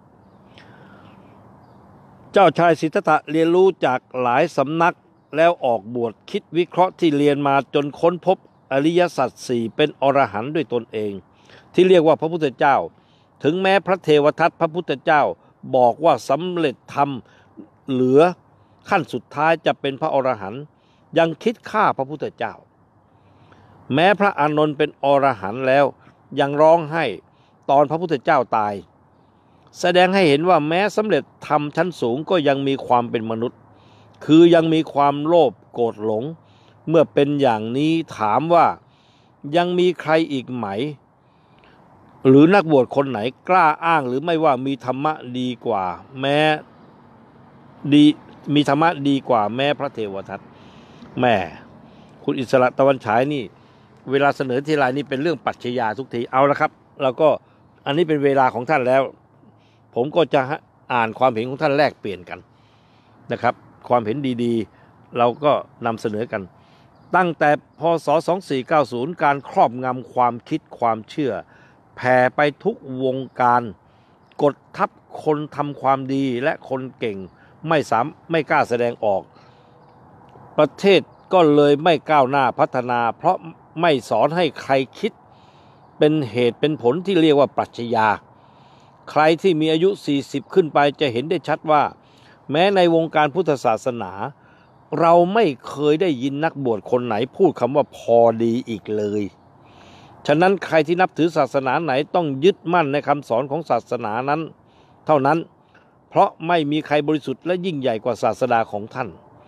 เจ้าชายสิทธัตถะเรียนรู้จากหลายสำนักแล้วออกบวชคิดวิเคราะห์ที่เรียนมาจนค้นพบอริยสัจสี่เป็นอรหันต์ด้วยตนเองที่เรียกว่าพระพุทธเจ้าถึงแม้พระเทวทัตพระพุทธเจ้าบอกว่าสำเร็จธรรมเหลือขั้นสุดท้ายจะเป็นพระอรหันต์ยังคิดฆ่าพระพุทธเจ้าแม้พระอานนท์เป็นอรหันต์แล้วยังร้องไห้ตอนพระพุทธเจ้าตายแสดงให้เห็นว่าแม้สำเร็จธรรมชั้นสูงก็ยังมีความเป็นมนุษย์คือยังมีความโลภโกรธหลงเมื่อเป็นอย่างนี้ถามว่ายังมีใครอีกไหมหรือนักบวชคนไหนกล้าอ้างหรือไม่ว่ามีธรรมะดีกว่าแม้มีธรรมะดีกว่าแม้พระเทวทัตแม่คุณอิสระตะวันฉายนี่เวลาเสนอทีไรนี่เป็นเรื่องปรัชญาทุกทีเอาละครับแล้วก็อันนี้เป็นเวลาของท่านแล้วผมก็จะอ่านความเห็นของท่านแลกเปลี่ยนกันนะครับความเห็นดีๆเราก็นำเสนอกันตั้งแต่พ.ศ. 2490การครอบงำความคิดความเชื่อแผ่ไปทุกวงการกดทับคนทำความดีและคนเก่งไม่กล้าแสดงออกประเทศก็เลยไม่ก้าวหน้าพัฒนาเพราะไม่สอนให้ใครคิดเป็นเหตุเป็นผลที่เรียกว่าปรัชญาใครที่มีอายุ40ขึ้นไปจะเห็นได้ชัดว่าแม้ในวงการพุทธศาสนาเราไม่เคยได้ยินนักบวชคนไหนพูดคำว่าพอดีอีกเลยฉะนั้นใครที่นับถือศาสนาไหนต้องยึดมั่นในคำสอนของศาสนานั้นเท่านั้นเพราะไม่มีใครบริสุทธิ์และยิ่งใหญ่กว่าศาสดาของท่าน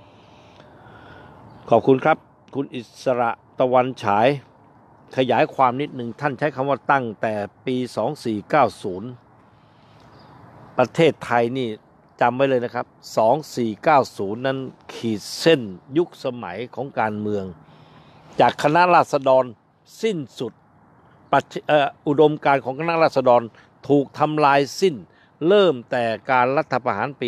ขอบคุณครับคุณอิสระตะวันฉายขยายความนิดหนึ่งท่านใช้คำว่าตั้งแต่ปี2490ประเทศไทยนี่จำไว้เลยนะครับ2490นั้นขีดเส้นยุคสมัยของการเมืองจากคณะราษฎรสิ้นสุดอุดมการณ์ของคณะราษฎรถูกทำลายสิ้นเริ่มแต่การรัฐประหารปี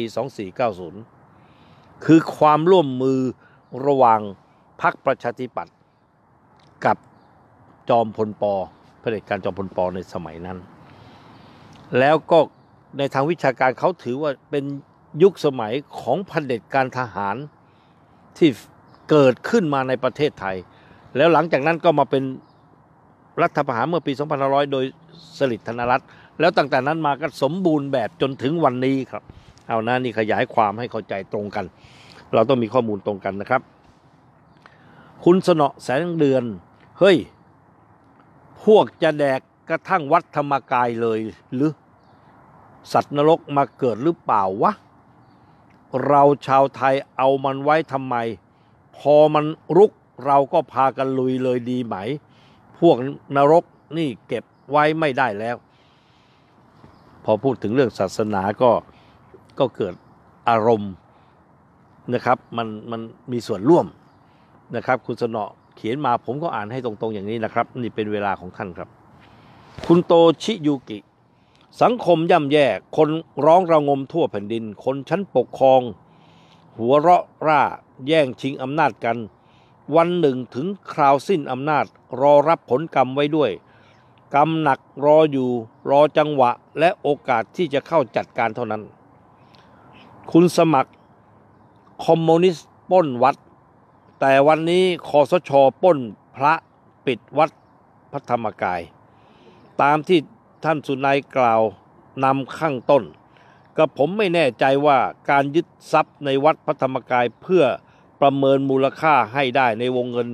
2490คือความร่วมมือระหว่างพรรคประชาธิปัตย์กับจอมพลป.เผด็จการจอมพลป.ในสมัยนั้นแล้วก็ในทางวิชาการเขาถือว่าเป็นยุคสมัยของเผด็จการทหารที่เกิดขึ้นมาในประเทศไทยแล้วหลังจากนั้นก็มาเป็นรัฐประหารเมื่อปี2500โดยสฤษดิ์ธนรัตน์แล้วตั้งแต่นั้นมาก็สมบูรณ์แบบจนถึงวันนี้ครับเอานะนี่ขยายความให้เข้าใจตรงกันเราต้องมีข้อมูลตรงกันนะครับคุณสนอแสงเดือนเฮ้ยพวกจะแดกกระทั่งวัดธรรมกายเลยหรือสัตว์นรกมาเกิดหรือเปล่าวะเราชาวไทยเอามันไว้ทำไมพอมันรุกเราก็พากันลุยเลยดีไหมพวกนรกนี่เก็บไว้ไม่ได้แล้วพอพูดถึงเรื่องศาสนาก็เกิดอารมณ์นะครับมันมีส่วนร่วมนะครับคุณสนอเขียนมาผมก็อ่านให้ตรงๆอย่างนี้นะครับนี่เป็นเวลาของท่านครับคุณโตชิยุกิสังคมย่ำแย่คนร้องระงมทั่วแผ่นดินคนชั้นปกครองหัวเราะร่าแย่งชิงอำนาจกันวันหนึ่งถึงคราวสิ้นอำนาจรอรับผลกรรมไว้ด้วยกรรมหนักรออยู่รอจังหวะและโอกาสที่จะเข้าจัดการเท่านั้นคุณสมัครคอมมิวนิสต์ปล้นวัดแต่วันนี้คสช.ปล้นพระปิดวัดพระธรรมกายตามที่ท่านสุนัยกล่าวนำข้างต้นกับผมไม่แน่ใจว่าการยึดทรัพย์ในวัดพระธรรมกายเพื่อประเมินมูลค่าให้ได้ในวงเงิน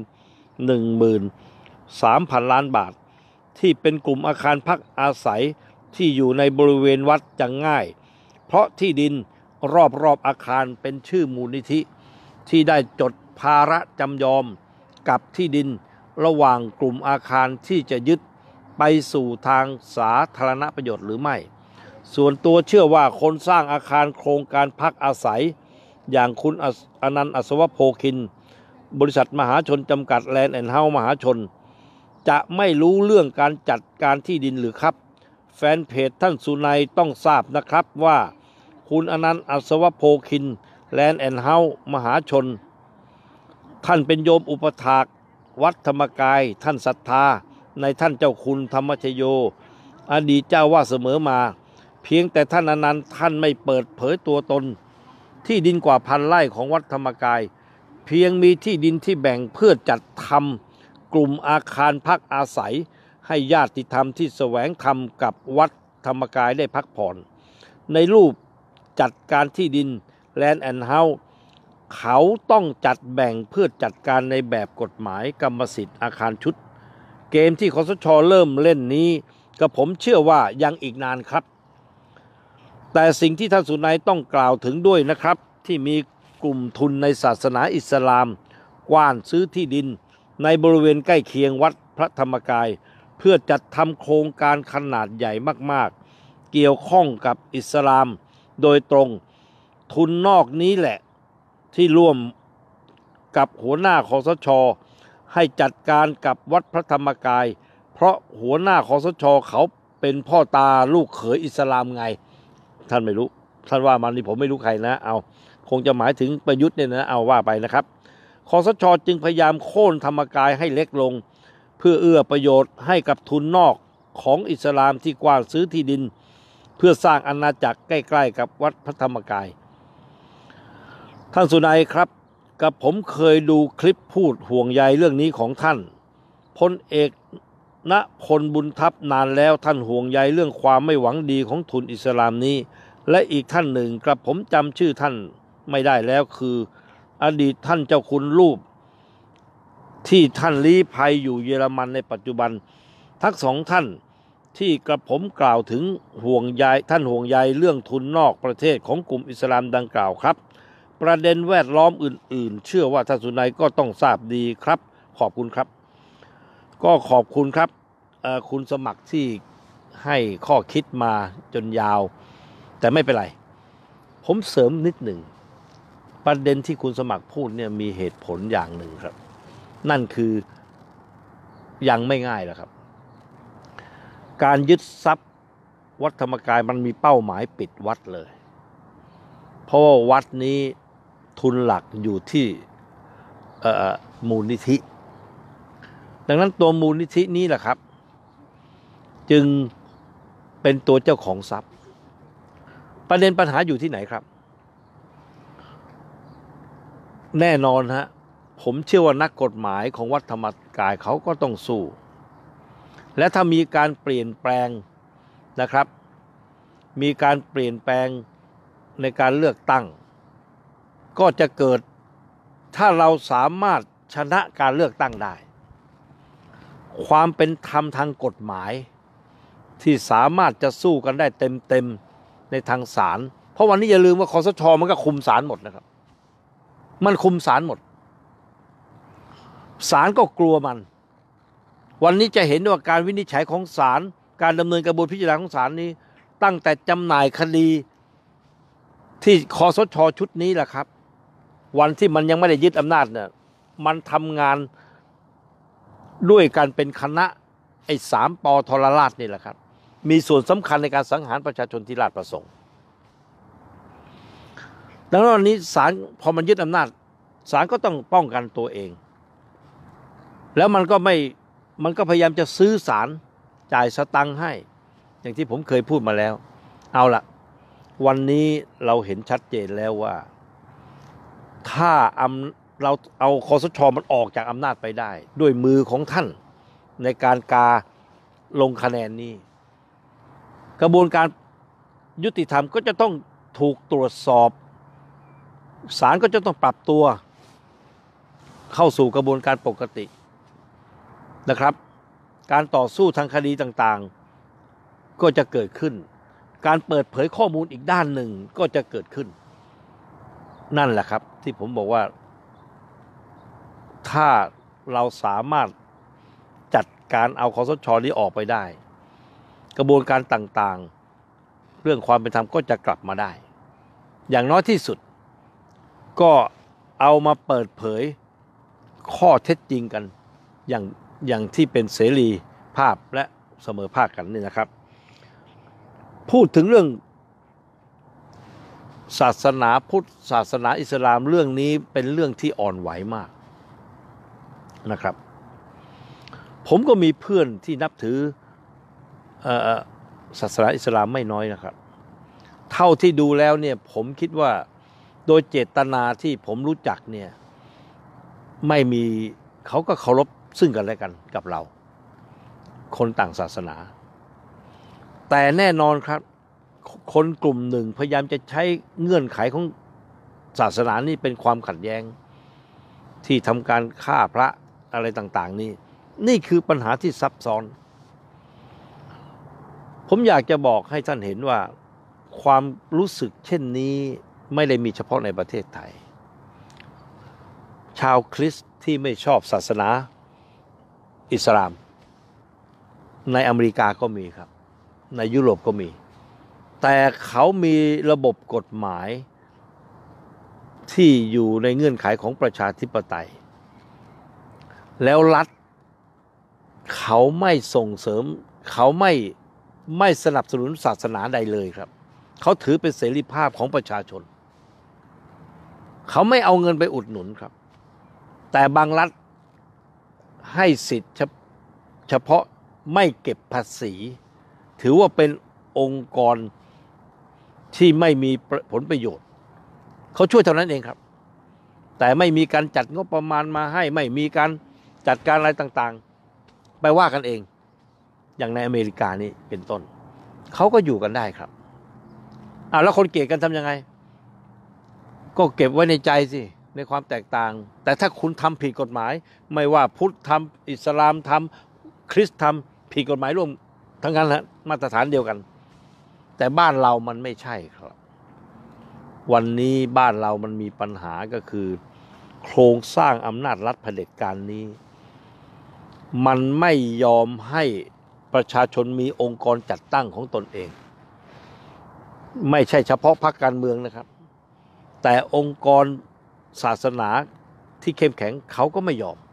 13,000 ล้านบาทที่เป็นกลุ่มอาคารพักอาศัยที่อยู่ในบริเวณวัดจะง่ายเพราะที่ดินรอบอาคารเป็นชื่อมูลนิธิที่ได้จดภาระจำยอมกับที่ดินระหว่างกลุ่มอาคารที่จะยึดไปสู่ทางสาธารณประโยชน์หรือไม่ส่วนตัวเชื่อว่าคนสร้างอาคารโครงการพักอาศัยอย่างคุณอนันต์อัศวโพคินบริษัทมหาชนจำกัดแลนด์แอนด์เฮาส์มหาชนจะไม่รู้เรื่องการจัดการที่ดินหรือครับแฟนเพจท่านสุนัยต้องทราบนะครับว่าคุณอนันต์อัศวโพคินแลนด์แอนด์เฮาส์มหาชนท่านเป็นโยมอุปถากวัดธรรมกายท่านศรัทธาในท่านเจ้าคุณธรรมชโยอดีตเจ้าว่าเสมอมาเพียงแต่ท่านอนันต์ท่านไม่เปิดเผยตัวตนที่ดินกว่า1,000 ไร่ของวัดธรรมกายเพียงมีที่ดินที่แบ่งเพื่อจัดทำกลุ่มอาคารพักอาศัยให้ญาติธรรมที่แสวงธรรมกับวัดธรรมกายได้พักผ่อนในรูปจัดการที่ดินแลนด์แอนด์เฮาส์เขาต้องจัดแบ่งเพื่อจัดการในแบบกฎหมายกรรมสิทธิ์อาคารชุดเกมที่คสช.เริ่มเล่นนี้ก็ผมเชื่อว่ายังอีกนานครับแต่สิ่งที่ท่านสุนัยต้องกล่าวถึงด้วยนะครับที่มีกลุ่มทุนในศาสนาอิสลามกว้านซื้อที่ดินในบริเวณใกล้เคียงวัดพระธรรมกายเพื่อจัดทำโครงการขนาดใหญ่มากๆเกี่ยวข้องกับอิสลามโดยตรงทุนนอกนี้แหละที่ร่วมกับหัวหน้าคสช.ให้จัดการกับวัดพระธรรมกายเพราะหัวหน้าคสช.เขาเป็นพ่อตาลูกเขยอิสลามไงท่านไม่รู้ท่านว่ามันนี่ผมไม่รู้ใครนะเอาคงจะหมายถึงประยุทธ์เนี่ยนะเอาว่าไปนะครับคสช.จึงพยายามโค่นธรรมกายให้เล็กลงเพื่อเอื้อประโยชน์ให้กับทุนนอกของอิสลามที่กว้านซื้อที่ดินเพื่อสร้างอาณาจักรใกล้ๆกับวัดพระธรรมกายท่านสุนัยครับกับผมเคยดูคลิปพูดห่วงใยเรื่องนี้ของท่านพลเอกณพลบุญทัพนานแล้วท่านห่วงใยเรื่องความไม่หวังดีของทุนอิสลามนี้และอีกท่านหนึ่งกับผมจำชื่อท่านไม่ได้แล้วคืออดีตท่านเจ้าคุณรูปที่ท่านลี้ภัยอยู่เยอรมันในปัจจุบันทั้งสองท่านที่กระผมกล่าวถึงห่วงใยท่านห่วงใยเรื่องทุนนอกประเทศของกลุ่มอิสลามดังกล่าวครับประเด็นแวดล้อมอื่นๆเชื่อว่าท่านสุนัยก็ต้องทราบดีครับขอบคุณครับก็ขอบคุณครับคุณสมัครที่ให้ข้อคิดมาจนยาวแต่ไม่เป็นไรผมเสริมนิดหนึ่งประเด็นที่คุณสมัครพูดเนี่ยมีเหตุผลอย่างหนึ่งครับนั่นคือยังไม่ง่ายหรอกครับการยึดทรัพย์วัดธรรมกายมันมีเป้าหมายปิดวัดเลยเพราะว่าวัดนี้ทุนหลักอยู่ที่มูลนิธิดังนั้นตัวมูลนิธินี้แหละครับจึงเป็นตัวเจ้าของทรัพย์ประเด็นปัญหาอยู่ที่ไหนครับแน่นอนฮะผมเชื่อว่านักกฎหมายของวัดธรรมกายเขาก็ต้องสู้และถ้ามีการเปลี่ยนแปลงนะครับมีการเปลี่ยนแปลงในการเลือกตั้งก็จะเกิดถ้าเราสามารถชนะการเลือกตั้งได้ความเป็นธรรมทางกฎหมายที่สามารถจะสู้กันได้เต็มในทางศาลเพราะวันนี้อย่าลืมว่าคสช.มันก็คุมศาลหมดนะครับมันคุมศาลหมดศาลก็กลัวมันวันนี้จะเห็นว่าการวินิจฉัยของศาลการดำเนินกระบวนพิจารณาของศาลนี้ตั้งแต่จำหน่ายคดีที่คสช.ชุดนี้แหละครับวันที่มันยังไม่ได้ยึดอำนาจเนี่ยมันทำงานด้วยกันเป็นคณะไอ้3 ป.ทรราชนี่แหละครับมีส่วนสำคัญในการสังหารประชาชนที่ราชประสงค์ดังนั้นวันนี้ศาลพอมันยึดอำนาจศาลก็ต้องป้องกันตัวเองแล้วมันก็พยายามจะซื้อศาลจ่ายสตังค์ให้อย่างที่ผมเคยพูดมาแล้วเอาละวันนี้เราเห็นชัดเจนแล้วว่าถ้าเราเอาคสช.มันออกจากอำนาจไปได้ด้วยมือของท่านในการลงคะแนนนี้กระบวนการยุติธรรมก็จะต้องถูกตรวจสอบศาลก็จะต้องปรับตัวเข้าสู่กระบวนการปกตินะครับการต่อสู้ทางคดีต่างๆก็จะเกิดขึ้นการเปิดเผยข้อมูลอีกด้านหนึ่งก็จะเกิดขึ้นนั่นแหละครับที่ผมบอกว่าถ้าเราสามารถจัดการเอาคสช.นี้ออกไปได้กระบวนการต่างๆเรื่องความเป็นธรรมก็จะกลับมาได้อย่างน้อยที่สุดก็เอามาเปิดเผยข้อเท็จจริงกันอย่างที่เป็นเสรีภาพและเสมอภาคกันนี่นะครับพูดถึงเรื่องศาสนาพุทธศาสนาอิสลามเรื่องนี้เป็นเรื่องที่อ่อนไหวมากนะครับผมก็มีเพื่อนที่นับถือศาสนาอิสลามไม่น้อยนะครับเท่าที่ดูแล้วเนี่ยผมคิดว่าโดยเจตนาที่ผมรู้จักเนี่ยไม่มีเขาก็เคารพซึ่งกันและกันกับเราคนต่างศาสนาแต่แน่นอนครับคนกลุ่มหนึ่งพยายามจะใช้เงื่อนไขของศาสนานี่เป็นความขัดแย้งที่ทำการฆ่าพระอะไรต่างๆนี่คือปัญหาที่ซับซ้อนผมอยากจะบอกให้ท่านเห็นว่าความรู้สึกเช่นนี้ไม่ได้มีเฉพาะในประเทศไทยชาวคริสต์ที่ไม่ชอบศาสนาอิสลามในอเมริกาก็มีครับในยุโรปก็มีแต่เขามีระบบกฎหมายที่อยู่ในเงื่อนไขของประชาธิปไตยแล้วรัฐเขาไม่ส่งเสริมเขาไม่สนับสนุนศาสนาใดเลยครับเขาถือเป็นเสรีภาพของประชาชนเขาไม่เอาเงินไปอุดหนุนครับแต่บางรัฐให้สิทธิ์เฉพาะไม่เก็บภาษีถือว่าเป็นองค์กรที่ไม่มีผลประโยชน์เขาช่วยเท่านั้นเองครับแต่ไม่มีการจัดงบประมาณมาให้ไม่มีการจัดการอะไรต่างๆไปว่ากันเองอย่างในอเมริกานี่เป็นต้นเขาก็อยู่กันได้ครับแล้วคนเกลียดกันทำยังไงก็เก็บไว้ในใจสิในความแตกต่างแต่ถ้าคุณทำผิดกฎหมายไม่ว่าพุทธทำอิสลามทำคริสต์ทำผิดกฎหมายร่วมทั้งนั้นแหละมาตรฐานเดียวกันแต่บ้านเรามันไม่ใช่ครับวันนี้บ้านเรามันมีปัญหาก็คือโครงสร้างอำนาจรัฐเผด็จการนี้มันไม่ยอมให้ประชาชนมีองค์กรจัดตั้งของตนเองไม่ใช่เฉพาะพรรคการเมืองนะครับแต่องค์กรศาสนาที่เข้มแข็งเขาก็ไม่ยอม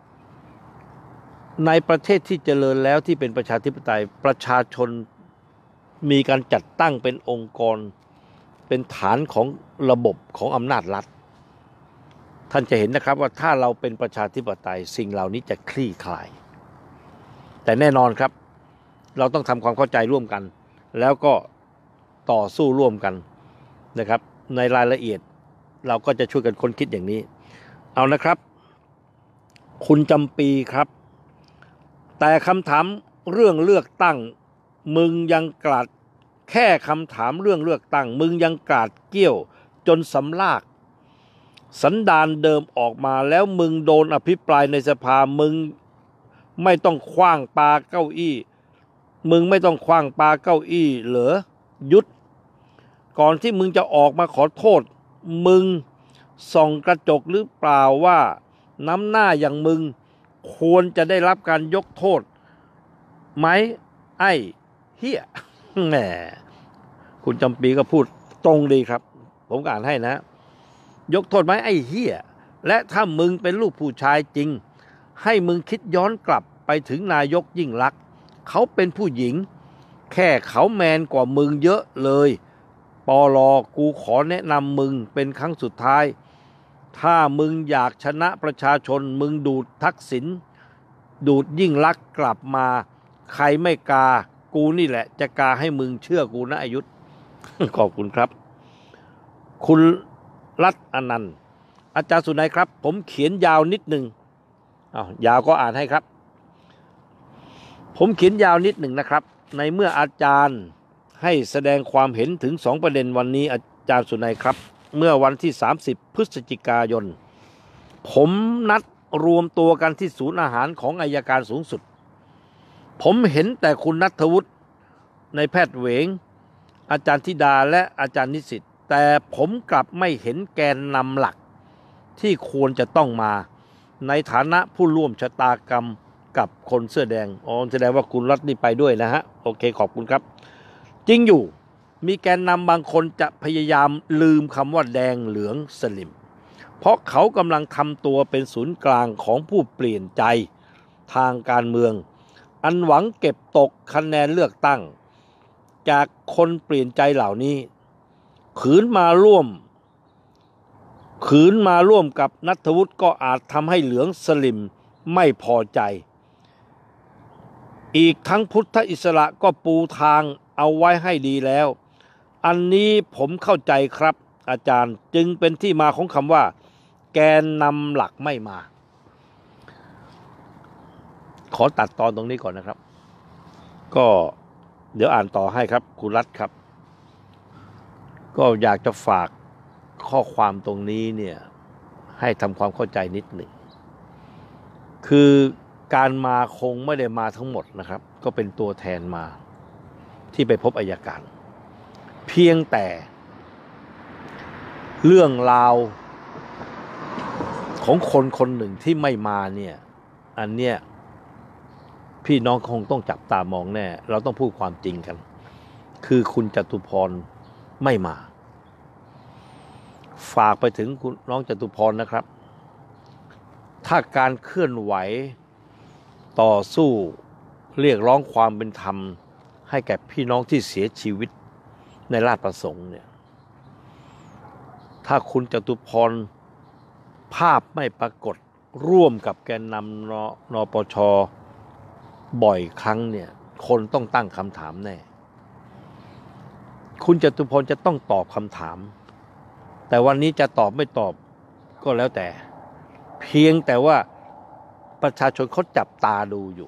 ในประเทศที่เจริญแล้วที่เป็นประชาธิปไตยประชาชนมีการจัดตั้งเป็นองค์กรเป็นฐานของระบบของอำนาจรัฐท่านจะเห็นนะครับว่าถ้าเราเป็นประชาธิปไตยสิ่งเหล่านี้จะคลี่คลายแต่แน่นอนครับเราต้องทำความเข้าใจร่วมกันแล้วก็ต่อสู้ร่วมกันนะครับในรายละเอียดเราก็จะช่วยกันค้นคิดอย่างนี้เอานะครับคุณจำปีครับแต่คำถามเรื่องเลือกตั้งมึงยังกราดแค่คำถามเรื่องเลือกตั้งมึงยังกราดเกี้ยวจนสำลากสันดานเดิมออกมาแล้วมึงโดนอภิปรายในสภามึงไม่ต้องขว้างปาเก้าอี้มึงไม่ต้องขว้างปาเก้าอี้เหรอยุทธก่อนที่มึงจะออกมาขอโทษมึงส่องกระจกหรือเปล่าว่าน้ำหน้าอย่างมึงควรจะได้รับการยกโทษไหมไอ้เฮียแหมคุณจำปีก็พูดตรงดีครับผมอ่านให้นะยกโทษไหมไอ้เฮียและถ้ามึงเป็นลูกผู้ชายจริงให้มึงคิดย้อนกลับไปถึงนายกยิ่งลักษณ์เขาเป็นผู้หญิงแค่เขาแมนกว่ามึงเยอะเลยปลกูขอแนะนำมึงเป็นครั้งสุดท้ายถ้ามึงอยากชนะประชาชนมึงดูดทักษิณดูดยิ่งลักษณ์กลับมาใครไม่กากูนี่แหละจะกาให้มึงเชื่อกูนะอยุธ ขอบคุณครับคุณรัตน์อนันต์อาจารย์สุนัยครับผมเขียนยาวนิดหนึ่งยาวก็อ่านให้ครับผมเขียนยาวนิดหนึ่งนะครับในเมื่ออาจารย์ให้แสดงความเห็นถึง2ประเด็นวันนี้อาจารย์สุนัยครับเมื่อวันที่30พฤศจิกายนผมนัดรวมตัวกันที่ศูนย์อาหารของอัยการสูงสุดผมเห็นแต่คุณณัฐวุฒิในแพทย์เหวงอาจารย์ธิดาและอาจารย์นิสิตแต่ผมกลับไม่เห็นแกนนำหลักที่ควรจะต้องมาในฐานะผู้ร่วมชะตากรรมกับคนเสื้อแดงแสดงว่าคุณรัตน์นี่ไปด้วยนะฮะโอเคขอบคุณครับจริงอยู่มีแกนนำบางคนจะพยายามลืมคำว่าแดงเหลืองสลิมเพราะเขากำลังทำตัวเป็นศูนย์กลางของผู้เปลี่ยนใจทางการเมืองอันหวังเก็บตกคะแนนเลือกตั้งจากคนเปลี่ยนใจเหล่านี้ขืนมาร่วมกับณัฐวุฒิก็อาจทำให้เหลืองสลิมไม่พอใจอีกทั้งพุทธอิสระก็ปูทางเอาไว้ให้ดีแล้วอันนี้ผมเข้าใจครับอาจารย์จึงเป็นที่มาของคำว่าแกนนำหลักไม่มาขอตัดตอนตรงนี้ก่อนนะครับก็เดี๋ยวอ่านต่อให้ครับคุณรัฐครับก็อยากจะฝากข้อความตรงนี้เนี่ยให้ทำความเข้าใจนิดหนึ่งคือการมาคงไม่ได้มาทั้งหมดนะครับก็เป็นตัวแทนมาที่ไปพบอัยการเพียงแต่เรื่องราวของคนคนหนึ่งที่ไม่มาเนี่ยอันเนี้ยพี่น้องคงต้องจับตามองแน่เราต้องพูดความจริงกันคือคุณจตุพรไม่มาฝากไปถึงคุณน้องจตุพรนะครับถ้าการเคลื่อนไหวต่อสู้เรียกร้องความเป็นธรรมให้แก่พี่น้องที่เสียชีวิตในราชประสงค์เนี่ยถ้าคุณจตุพรภาพไม่ปรากฏร่วมกับแกนนำนปช.บ่อยครั้งเนี่ยคนต้องตั้งคำถามแน่คุณจตุพรจะต้องตอบคำถามแต่วันนี้จะตอบไม่ตอบก็แล้วแต่เพียงแต่ว่าประชาชนเขาจับตาดูอยู่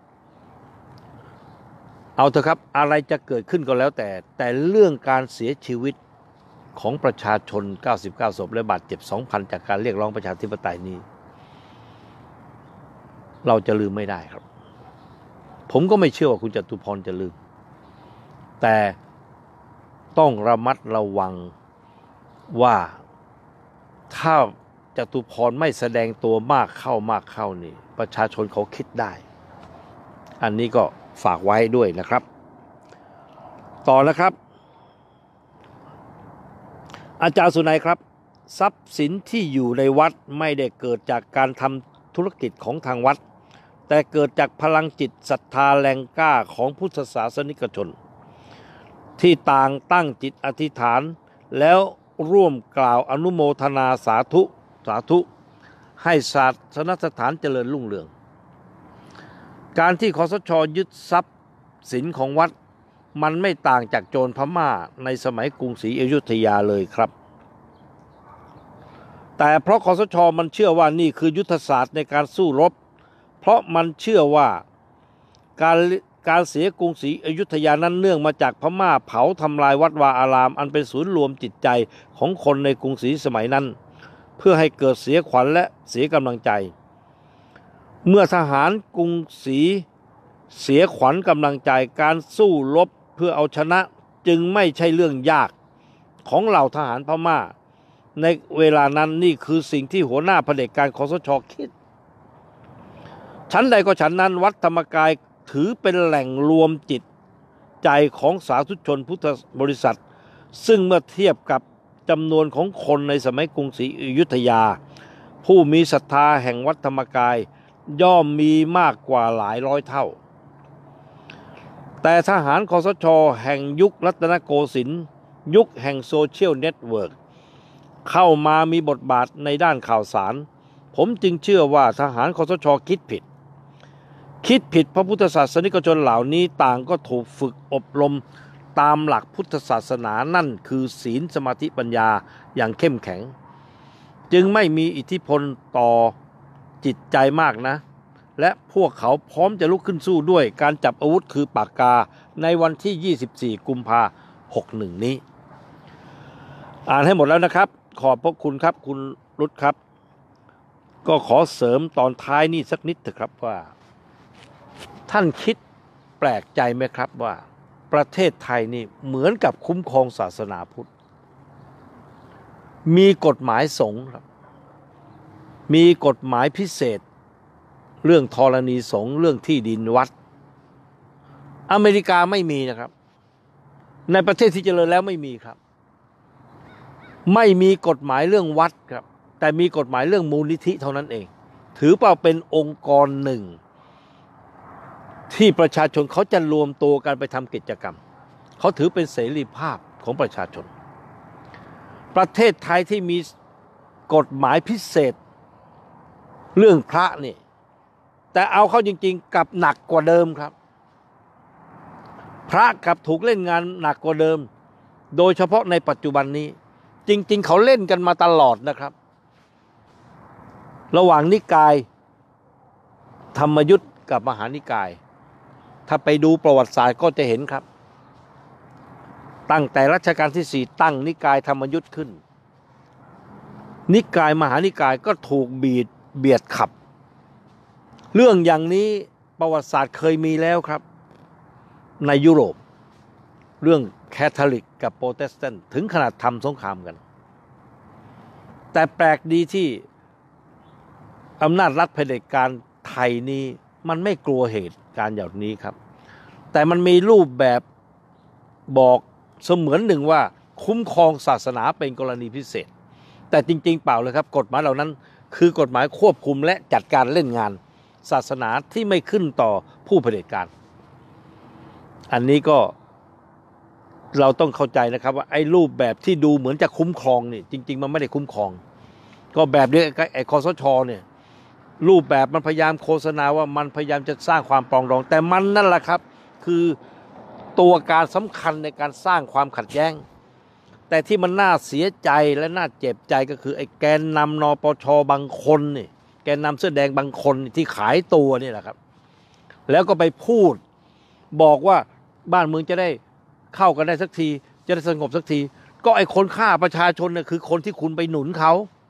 เอาเถอะครับอะไรจะเกิดขึ้นก็แล้วแต่เรื่องการเสียชีวิตของประชาชน99ศพและบาดเจ็บ 2,000 จากการเรียกร้องประชาธิปไตยนี้เราจะลืมไม่ได้ครับผมก็ไม่เชื่อว่าคุณจตุพรจะลืมแต่ต้องระมัดระวังว่าถ้าจตุพรไม่แสดงตัวมากเข้านี่ประชาชนเขาคิดได้อันนี้ก็ฝากไว้ด้วยนะครับต่อนะครับอาจารย์สุนัยครับทรัพย์สินที่อยู่ในวัดไม่ได้เกิดจากการทำธุรกิจของทางวัดแต่เกิดจากพลังจิตศรัทธาแรงกล้าของพุทธศาสนิกชนที่ต่างตั้งจิตอธิษฐานแล้วร่วมกล่าวอนุโมทนาสาธุให้ศาสนสถานเจริญรุ่งเรืองการที่คสช.ยึดทรัพย์สินของวัดมันไม่ต่างจากโจรพม่าในสมัยกรุงศรีอยุธยาเลยครับแต่เพราะคสช.มันเชื่อว่านี่คือยุทธศาสตร์ในการสู้รบเพราะมันเชื่อว่าการเสียกรุงศรีอยุธยานั้นเนื่องมาจากพม่าเผาทำลายวัดวาอารามอันเป็นศูนย์รวมจิตใจของคนในกรุงศรีสมัยนั้นเพื่อให้เกิดเสียขวัญและเสียกำลังใจเมื่อทหารกรุงศรีเสียขวัญกำลังใจการสู้รบเพื่อเอาชนะจึงไม่ใช่เรื่องยากของเหล่าทหารพม่าในเวลานั้นนี่คือสิ่งที่หัวหน้าเผด็จการคสช.คิดชั้นใดก็ชั้นนั้นวัดธรรมกายถือเป็นแหล่งรวมจิตใจของสาธุชนพุทธบริษัทซึ่งเมื่อเทียบกับจำนวนของคนในสมัยกรุงศรีอยุธยาผู้มีศรัทธาแห่งวัดธรรมกายย่อมมีมากกว่าหลายร้อยเท่าแต่ทหารคสช.แห่งยุครัตนโกสินทร์ยุคแห่งโซเชียลเน็ตเวิร์กเข้ามามีบทบาทในด้านข่าวสารผมจึงเชื่อว่าทหารคสช.คิดผิดพระพุทธศาสนิกชนเหล่านี้ต่างก็ถูกฝึกอบรมตามหลักพุทธศาสนานั่นคือศีลสมาธิปัญญาอย่างเข้มแข็งจึงไม่มีอิทธิพลต่อจิตใจมากนะและพวกเขาพร้อมจะลุกขึ้นสู้ด้วยการจับอาวุธคือปากกาในวันที่24กุมภาพันธ์61นี้อ่านให้หมดแล้วนะครับขอบพระคุณครับคุณรุตครับก็ขอเสริมตอนท้ายนี่สักนิดเถอะครับว่าท่านคิดแปลกใจไหมครับว่าประเทศไทยนี่เหมือนกับคุ้มครองศาสนาพุทธมีกฎหมายสงฆ์ครับมีกฎหมายพิเศษเรื่องธรณีสงฆ์เรื่องที่ดินวัดอเมริกาไม่มีนะครับในประเทศที่เจริญแล้วไม่มีครับไม่มีกฎหมายเรื่องวัดครับแต่มีกฎหมายเรื่องมูลนิธิเท่านั้นเองถือว่าเป็นองค์กรหนึ่งที่ประชาชนเขาจะรวมตัวกันไปทำกิจกรรมเขาถือเป็นเสรีภาพของประชาชนประเทศไทยที่มีกฎหมายพิเศษเรื่องพระนี่แต่เอาเข้าจริงๆกับหนักกว่าเดิมครับพระกับถูกเล่นงานหนักกว่าเดิมโดยเฉพาะในปัจจุบันนี้จริงๆเขาเล่นกันมาตลอดนะครับระหว่างนิกายธรรมยุทธ์กับมหานิกายถ้าไปดูประวัติศาสตร์ก็จะเห็นครับตั้งแต่รัชกาลที่4ตั้งนิกายธรรมยุทธ์ขึ้นนิกายมหานิกายก็ถูกเบียดขับเรื่องอย่างนี้ประวัติศาสตร์เคยมีแล้วครับในยุโรปเรื่องแคทอลิกกับโปรเตสแตนต์ถึงขนาดทำสงครามกันแต่แปลกดีที่อำนาจรัฐเผด็จการไทยนี้มันไม่กลัวเหตุการณ์อย่างนี้ครับแต่มันมีรูปแบบบอกเสมือนหนึ่งว่าคุ้มครองศาสนาเป็นกรณีพิเศษแต่จริงๆเปล่าเลยครับกฎหมายเหล่านั้นคือกฎหมายควบคุมและจัดการเล่นงานศาสนาที่ไม่ขึ้นต่อผู้เผด็จการอันนี้ก็เราต้องเข้าใจนะครับว่าไอ้รูปแบบที่ดูเหมือนจะคุ้มครองนี่จริงๆมันไม่ได้คุ้มครองก็แบบนี้ไอ้คสช.เนี่ยรูปแบบมันพยายามโฆษณาว่ามันพยายามจะสร้างความปรองดองแต่มันนั่นแหละครับคือตัวการสำคัญในการสร้างความขัดแย้งแต่ที่มันน่าเสียใจและน่าเจ็บใจก็คือไอ้แกนนำนปช.บางคนนี่แกนนำเสื้อแดงบางคนที่ขายตัวนี่แหละครับแล้วก็ไปพูดบอกว่าบ้านเมืองจะได้เข้ากันได้สักทีจะได้สงบสักทีก็ไอ้คนฆ่าประชาชนเนี่ยคือคนที่คุณไปหนุนเขา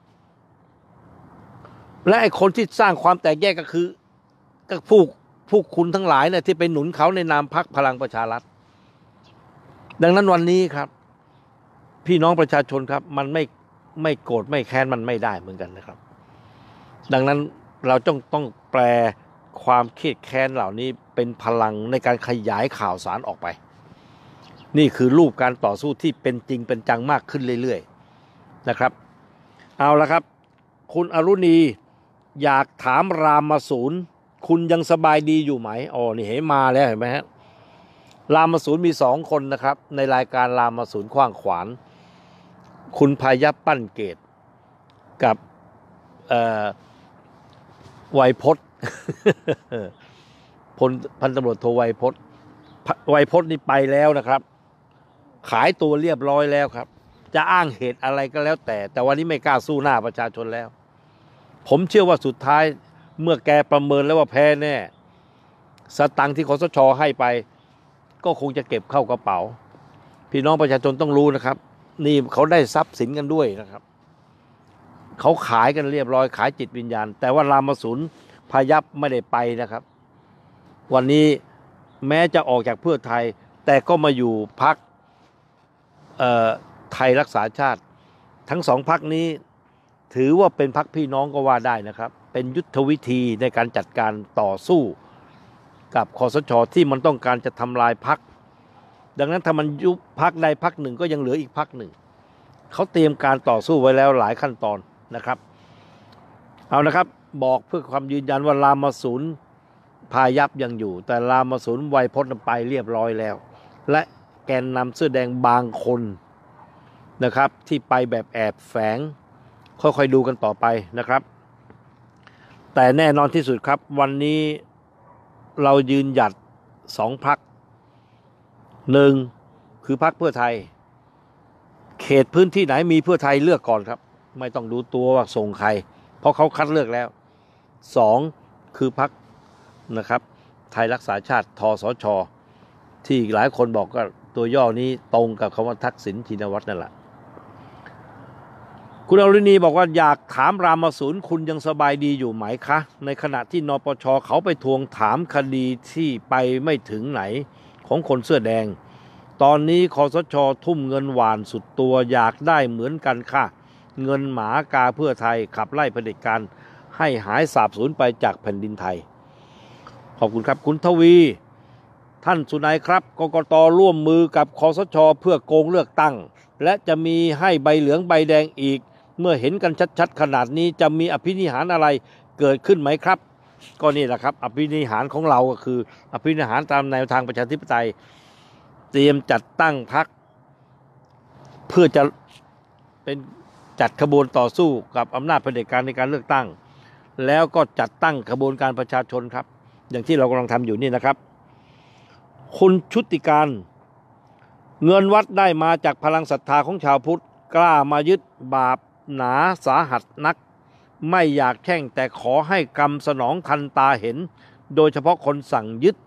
และไอ้คนที่สร้างความแตกแยกก็คือก็พวกคุณทั้งหลายเนี่ยที่ไปหนุนเขาในนามพรรคพลังประชารัฐดังนั้นวันนี้ครับพี่น้องประชาชนครับมันไม่โกรธไม่แค้นมันไม่ได้เหมือนกันนะครับดังนั้นเราต้องแปลความเครียดแค้นเหล่านี้เป็นพลังในการขยายข่าวสารออกไปนี่คือรูปการต่อสู้ที่เป็นจริงเป็นจังมากขึ้นเรื่อยๆนะครับเอาละครับคุณอรุณีอยากถามรามสูรคุณยังสบายดีอยู่ไหมอ๋อนี่เห็นมาแล้วเห็นไหมฮะรามสูรมี2 คนนะครับในรายการรามสูรขว้างขวานคุณพายัพปั้นเกตกับไวยพจน์ พันตำรวจโทไวยพจน์นี่ไปแล้วนะครับขายตัวเรียบร้อยแล้วครับจะอ้างเหตุอะไรก็แล้วแต่วันนี้ไม่กล้าสู้หน้าประชาชนแล้วผมเชื่อว่าสุดท้ายเมื่อแกประเมินแล้วว่าแพ้แน่สตังค์ที่คสช.ให้ไปก็คงจะเก็บเข้ากระเป๋าพี่น้องประชาชนต้องรู้นะครับนี่เขาได้ทรัพย์สินกันด้วยนะครับเขาขายกันเรียบร้อยขายจิตวิญญาณแต่ว่ารามาสูรพายัพไม่ได้ไปนะครับวันนี้แม้จะออกจากเพื่อไทยแต่ก็มาอยู่พรรคไทยรักษาชาติทั้งสองพรรคนี้ถือว่าเป็นพรรคพี่น้องก็ว่าได้นะครับเป็นยุทธวิธีในการจัดการต่อสู้กับคสช.ที่มันต้องการจะทำลายพรรคดังนั้นถ้ามันยุบพรรคใดพรรคหนึ่งก็ยังเหลืออีกพรรคหนึ่งเขาเตรียมการต่อสู้ไว้แล้วหลายขั้นตอนนะครับเอานะครับบอกเพื่อความยืนยันว่ารามาสูรพายัพยังอยู่แต่รามาสูรไวยพจน์ไปเรียบร้อยแล้วและแกนนำเสื้อแดงบางคนนะครับที่ไปแบบแอบแฝงค่อยๆดูกันต่อไปนะครับแต่แน่นอนที่สุดครับวันนี้เรายืนหยัดสองพรรคหนึ่งคือพรรคเพื่อไทยเขตพื้นที่ไหนมีเพื่อไทยเลือกก่อนครับไม่ต้องดูตัวว่าส่งใครเพราะเขาคัดเลือกแล้วสองคือพรรคนะครับไทยรักษาชาติทสช.ที่หลายคนบอกก็ตัวย่อนี้ตรงกับคำว่าทักษิณชินวัตรนั่นแหละคุณอรุณีบอกว่าอยากถามรามาสูรคุณยังสบายดีอยู่ไหมคะในขณะที่นปช.เขาไปทวงถามคดีที่ไปไม่ถึงไหนของคนเสื้อแดงตอนนี้คสช.ทุ่มเงินหวานสุดตัวอยากได้เหมือนกันค่ะเงินหมากาเพื่อไทยขับไล่เผด็จการให้หายสาบสูญไปจากแผ่นดินไทยขอบคุณครับคุณทวีท่านสุนัยครับกกต.ร่วมมือกับคสช.เพื่อโกงเลือกตั้งและจะมีให้ใบเหลืองใบแดงอีกเมื่อเห็นกันชัดๆขนาดนี้จะมีอภินิหารอะไรเกิดขึ้นไหมครับก็นี่แหละครับอภินิหารของเราก็คืออภินิหารตามแนวทางประชาธิปไตยเตรียมจัดตั้งพรรคเพื่อจะเป็นจัดขบวนต่อสู้กับอำนาจเผด็จการในการเลือกตั้งแล้วก็จัดตั้งขบวนการประชาชนครับอย่างที่เรากำลังทำอยู่นี่นะครับคุณชุติการเงินวัดได้มาจากพลังศรัทธาของชาวพุทธกล้ามายึดบาปหนาสาหัสนักไม่อยากแช่งแต่ขอให้กรรมสนองทันตาเห็นโดยเฉพาะคนสั่งยึด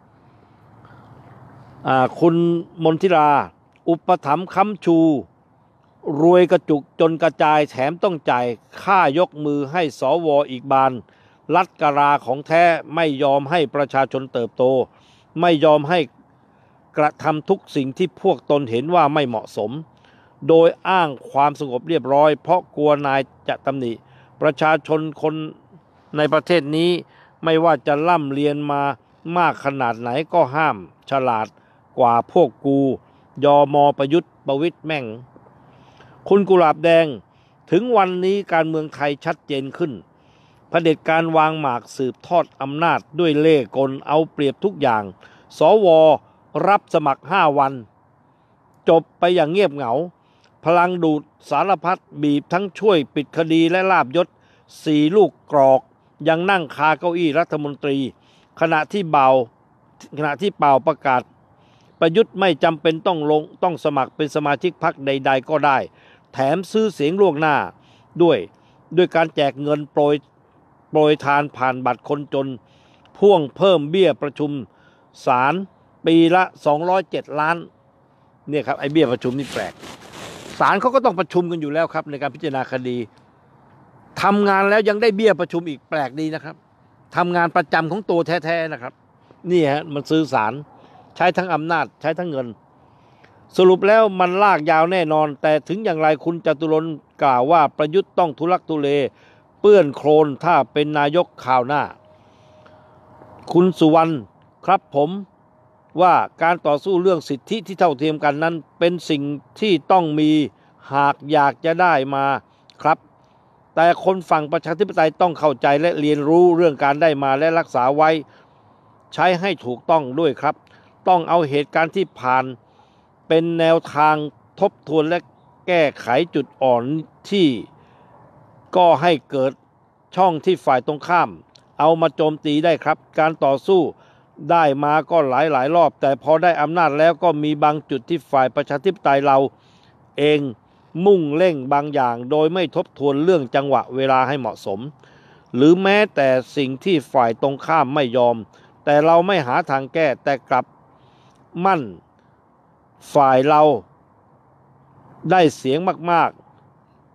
คุณมนทิราอุปถัมภ์ค้ำชูรวยกระจุกจนกระจายแถมต้องจ่ายค่ายกมือให้สว.อีกบานรัฐกราของแท้ไม่ยอมให้ประชาชนเติบโตไม่ยอมให้กระทำทุกสิ่งที่พวกตนเห็นว่าไม่เหมาะสมโดยอ้างความสงบเรียบร้อยเพราะกลัวนายจะตำหนิประชาชนคนในประเทศนี้ไม่ว่าจะร่ำเรียนมามากขนาดไหนก็ห้ามฉลาดกว่าพวกกูยม.ประยุทธ์ประวิตรแม่งคุณกุหลาบแดงถึงวันนี้การเมืองไทยชัดเจนขึ้นเผด็จการวางหมากสืบทอดอำนาจด้วยเล่ห์กลเอาเปรียบทุกอย่างสว.รับสมัคร5 วันจบไปอย่างเงียบเหงาพลังดูดสารพัดบีบทั้งช่วยปิดคดีและลาบยศ4 ลูกกรอกยังนั่งคาเก้าอี้รัฐมนตรีขณะที่เป่าประกาศประยุทธ์ไม่จำเป็นต้องสมัครเป็นสมาชิกพรรคใดๆก็ได้แถมซื้อเสียงล่วงหน้าด้วยการแจกเงินโปรยทานผ่านบัตรคนจนพ่วงเพิ่มเบี้ยประชุมศาลปีละ207 ล้านเนี่ยครับไอ้เบี้ยประชุมนี่แปลกศาลเขาก็ต้องประชุมกันอยู่แล้วครับในการพิจารณาคดีทำงานแล้วยังได้เบี้ยประชุมอีกแปลกดีนะครับทำงานประจำของตัวแท้ๆนะครับนี่ฮะมันซื้อศาลใช้ทั้งอำนาจใช้ทั้งเงินสรุปแล้วมันลากยาวแน่นอนแต่ถึงอย่างไรคุณจตุรนต์กล่าวว่าประยุทธ์ต้องทุลักทุเลเปื้อนโคลนถ้าเป็นนายกข่าวหน้าคุณสุวรรณครับผมว่าการต่อสู้เรื่องสิทธิที่เท่าเทียมกันนั้นเป็นสิ่งที่ต้องมีหากอยากจะได้มาครับแต่คนฝั่งประชาธิปไตยต้องเข้าใจและเรียนรู้เรื่องการได้มาและรักษาไว้ใช้ให้ถูกต้องด้วยครับต้องเอาเหตุการณ์ที่ผ่านเป็นแนวทางทบทวนและแก้ไขจุดอ่อนที่ก็ให้เกิดช่องที่ฝ่ายตรงข้ามเอามาโจมตีได้ครับการต่อสู้ได้มาก็หลายรอบแต่พอได้อำนาจแล้วก็มีบางจุดที่ฝ่ายประชาธิปไตยเราเองมุ่งเร่งบางอย่างโดยไม่ทบทวนเรื่องจังหวะเวลาให้เหมาะสมหรือแม้แต่สิ่งที่ฝ่ายตรงข้ามไม่ยอมแต่เราไม่หาทางแก้แต่กลับมั่นฝ่ายเราได้เสียงมาก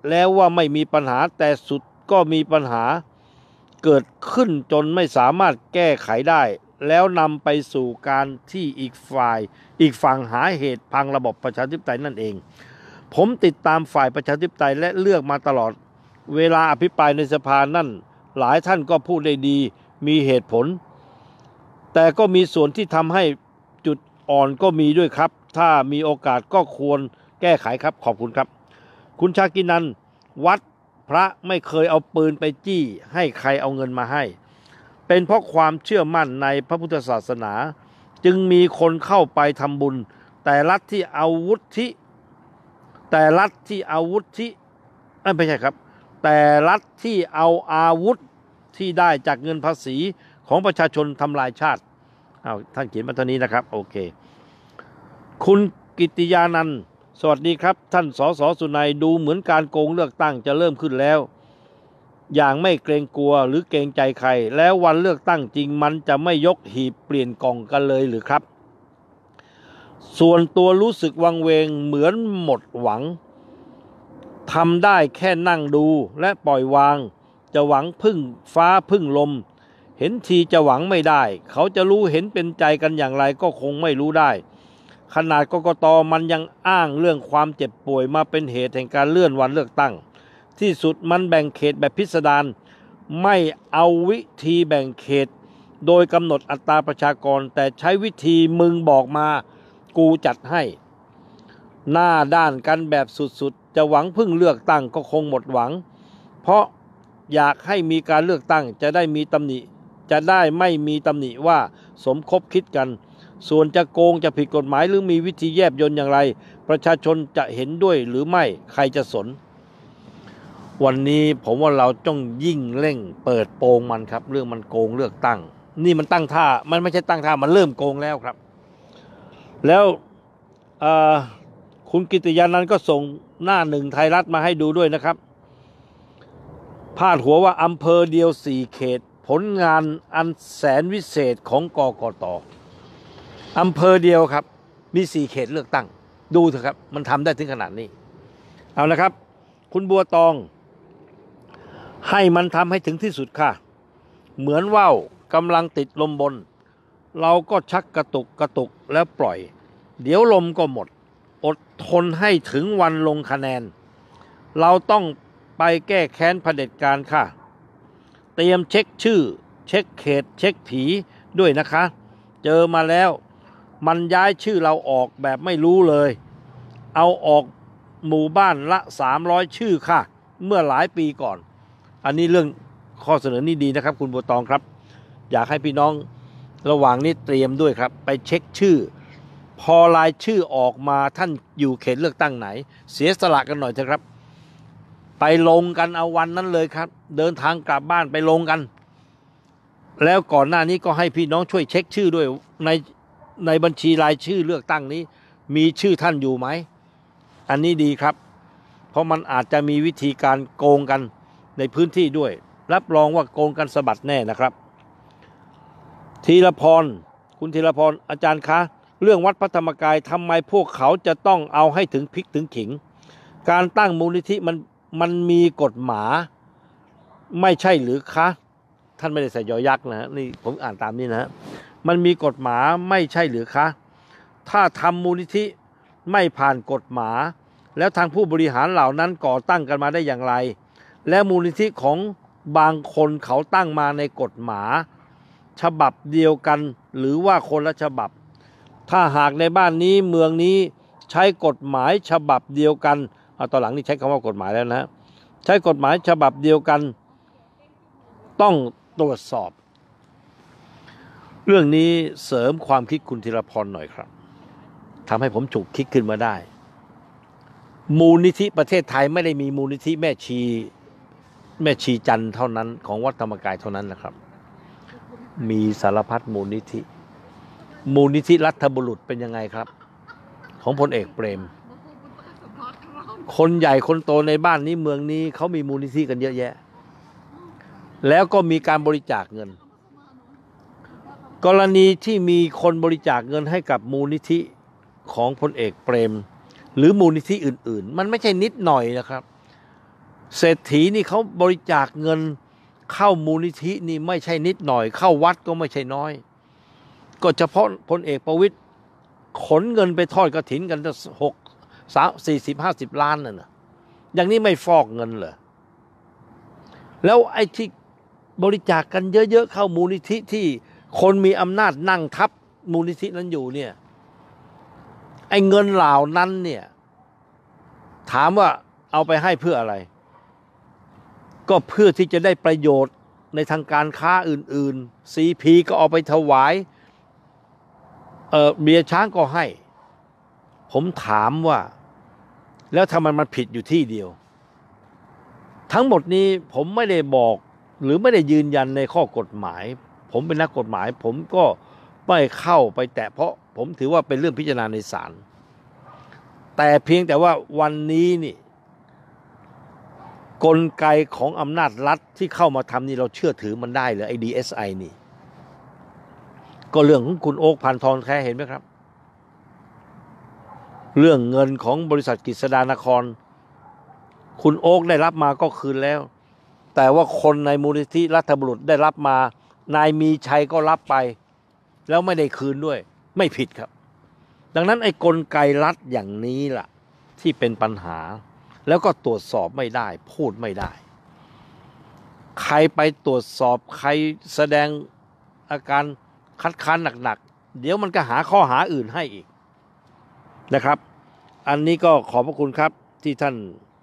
แล้วว่าไม่มีปัญหาแต่สุดก็มีปัญหาเกิดขึ้นจนไม่สามารถแก้ไขได้แล้วนำไปสู่การที่อีกฝั่งหาเหตุพังระบบประชาธิปไตยนั่นเองผมติดตามฝ่ายประชาธิปไตยและเลือกมาตลอดเวลาอภิปรายในสภานั่นหลายท่านก็พูดได้ดีมีเหตุผลแต่ก็มีส่วนที่ทำให้จุดอ่อนก็มีด้วยครับถ้ามีโอกาสก็ควรแก้ไขครับขอบคุณครับคุณชากินันวัดพระไม่เคยเอาปืนไปจี้ให้ใครเอาเงินมาให้เป็นเพราะความเชื่อมั่นในพระพุทธศาสนาจึงมีคนเข้าไปทำบุญแต่รัฐที่เอาวุฒิไม่ใช่ครับแต่รัฐที่เอาอาวุธที่ได้จากเงินภาษีของประชาชนทำลายชาติท่านเขียนมาเท่านี้นะครับโอเคคุณกิติยานันท์สวัสดีครับท่านสสสุนัยดูเหมือนการโกงเลือกตั้งจะเริ่มขึ้นแล้วอย่างไม่เกรงกลัวหรือเกรงใจใครแล้ววันเลือกตั้งจริงมันจะไม่ยกหีบเปลี่ยนกล่องกันเลยหรือครับส่วนตัวรู้สึกวังเวงเหมือนหมดหวังทำได้แค่นั่งดูและปล่อยวางจะหวังพึ่งฟ้าพึ่งลมเห็นทีจะหวังไม่ได้เขาจะรู้เห็นเป็นใจกันอย่างไรก็คงไม่รู้ได้ขนาดกกต.มันยังอ้างเรื่องความเจ็บป่วยมาเป็นเหตุแห่งการเลื่อนวันเลือกตั้งที่สุดมันแบ่งเขตแบบพิสดารไม่เอาวิธีแบ่งเขตโดยกำหนดอัตราประชากรแต่ใช้วิธีมึงบอกมากูจัดให้หน้าด้านกันแบบสุดๆจะหวังพึ่งเลือกตั้งก็คงหมดหวังเพราะอยากให้มีการเลือกตั้งจะได้ไม่มีตำหนิว่าสมคบคิดกันส่วนจะโกงจะผิดกฎหมายหรือมีวิธีแยบยลอย่างไรประชาชนจะเห็นด้วยหรือไม่ใครจะสนวันนี้ผมว่าเราต้องยิ่งเร่งเปิดโปงมันครับเรื่องมันโกงเลือกตั้งนี่มันตั้งท่ามันไม่ใช่ตั้งท่ามันเริ่มโกงแล้วครับแล้วคุณกิติยานันท์ก็ส่งหน้าหนึ่งไทยรัฐมาให้ดูด้วยนะครับพาดหัวว่าอำเภอเดียว4 เขตผลงานอันแสนวิเศษของกกต.อำเภอเดียวครับมี4 เขตเลือกตั้งดูเถอะครับมันทำได้ถึงขนาดนี้เอานะครับคุณบัวตองให้มันทำให้ถึงที่สุดค่ะเหมือนว่าวกำลังติดลมบนเราก็ชักกระตุกแล้วปล่อยเดี๋ยวลมก็หมดอดทนให้ถึงวันลงคะแนนเราต้องไปแก้แค้นเผด็จการค่ะเตรียมเช็คชื่อเช็คเขตเช็คผีด้วยนะคะเจอมาแล้วมันย้ายชื่อเราออกแบบไม่รู้เลยเอาออกหมู่บ้านละ300 ชื่อค่ะเมื่อหลายปีก่อนอันนี้เรื่องข้อเสนอนี้ดีนะครับคุณบัวตองครับอยากให้พี่น้องระหว่างนี้เตรียมด้วยครับไปเช็คชื่อพอรายชื่อออกมาท่านอยู่เขตเลือกตั้งไหนเสียสละกันหน่อยเถอะครับไปลงกันเอาวันนั้นเลยครับเดินทางกลับบ้านไปลงกันแล้วก่อนหน้านี้ก็ให้พี่น้องช่วยเช็คชื่อด้วยในบัญชีรายชื่อเลือกตั้งนี้มีชื่อท่านอยู่ไหมอันนี้ดีครับเพราะมันอาจจะมีวิธีการโกงกันในพื้นที่ด้วยรับรองว่าโกงกันสะบัดแน่นะครับคุณธีรพรอาจารย์คะเรื่องวัดพระธรรมกายทำไมพวกเขาจะต้องเอาให้ถึงพริกถึงขิงการตั้งมูลนิธิมันมีกฎหมายไม่ใช่หรือคะท่านไม่ได้ใส่ยอยักษ์นะนี่ผมอ่านตามนี้นะมันมีกฎหมายไม่ใช่หรือคะถ้าทำมูลนิธิไม่ผ่านกฎหมายแล้วทางผู้บริหารเหล่านั้นก่อตั้งกันมาได้อย่างไรและมูลนิธิของบางคนเขาตั้งมาในกฎหมายฉบับเดียวกันหรือว่าคนละฉบับถ้าหากในบ้านนี้เมืองนี้ใช้กฎหมายฉบับเดียวกันตอนหลังนี่ใช้คำว่ากฎหมายแล้วนะใช้กฎหมายฉบับเดียวกันต้องตรวจสอบเรื่องนี้เสริมความคิดคุณธีรพรหน่อยครับทำให้ผมฉุกคิดขึ้นมาได้มูลนิธิประเทศไทยไม่ได้มีมูลนิธิแม่ชีจันทร์เท่านั้นของวัดธรรมกายเท่านั้นนะครับมีสารพัดมูลนิธิรัฐบุรุษเป็นยังไงครับของพลเอกเปรมคนใหญ่คนโตในบ้านนี้เมืองนี้เขามีมูลนิธิกันเยอะแยะแล้วก็มีการบริจาคเงินกรณีที่มีคนบริจาคเงินให้กับมูลนิธิของพลเอกเปรมหรือมูลนิธิอื่นๆมันไม่ใช่นิดหน่อยนะครับเศรษฐีนี่เขาบริจาคเงินเข้ามูลนิธินี่ไม่ใช่นิดหน่อยเข้าวัดก็ไม่ใช่น้อยก็เฉพาะพลเอกประวิตรขนเงินไปทอดกฐินกันจะ40-50 ล้านน่ะอย่างนี้ไม่ฟอกเงินเหรอแล้วไอ้ที่บริจาคกันเยอะๆเข้ามูลนิธิที่คนมีอำนาจนั่งทับมูลนิธินั้นอยู่เนี่ยไอ้เงินเหล่านั้นเนี่ยถามว่าเอาไปให้เพื่ออะไรก็เพื่อที่จะได้ประโยชน์ในทางการค้าอื่นๆ CP ก็เอาไปถวายเบียร์ช้างก็ให้ผมถามว่าแล้วทำไมมันผิดอยู่ที่เดียวทั้งหมดนี้ผมไม่ได้บอกหรือไม่ได้ยืนยันในข้อกฎหมายผมเป็นนักกฎหมายผมก็ไม่เข้าไปแตะเพราะผมถือว่าเป็นเรื่องพิจารณาในศาลแต่เพียงแต่ว่าวันนี้นี่กลไกของอำนาจรัฐที่เข้ามาทำนี่เราเชื่อถือมันได้เลยไอ้ DSI นี่ก็เรื่องของคุณโอ๊ค พานทองแท้เห็นไหมครับเรื่องเงินของบริษัทกฤษดานครคุณโอ๊คได้รับมาก็คืนแล้วแต่ว่าคนในมูลนิธิรัฐบุรุษได้รับมานายมีชัยก็รับไปแล้วไม่ได้คืนด้วยไม่ผิดครับดังนั้นไอ้กลไกรัฐอย่างนี้ล่ะที่เป็นปัญหาแล้วก็ตรวจสอบไม่ได้พูดไม่ได้ใครไปตรวจสอบใครแสดงอาการคัดค้านหนักๆเดี๋ยวมันก็หาข้อหาอื่นให้อีกนะครับอันนี้ก็ขอบพระคุณครับที่ท่าน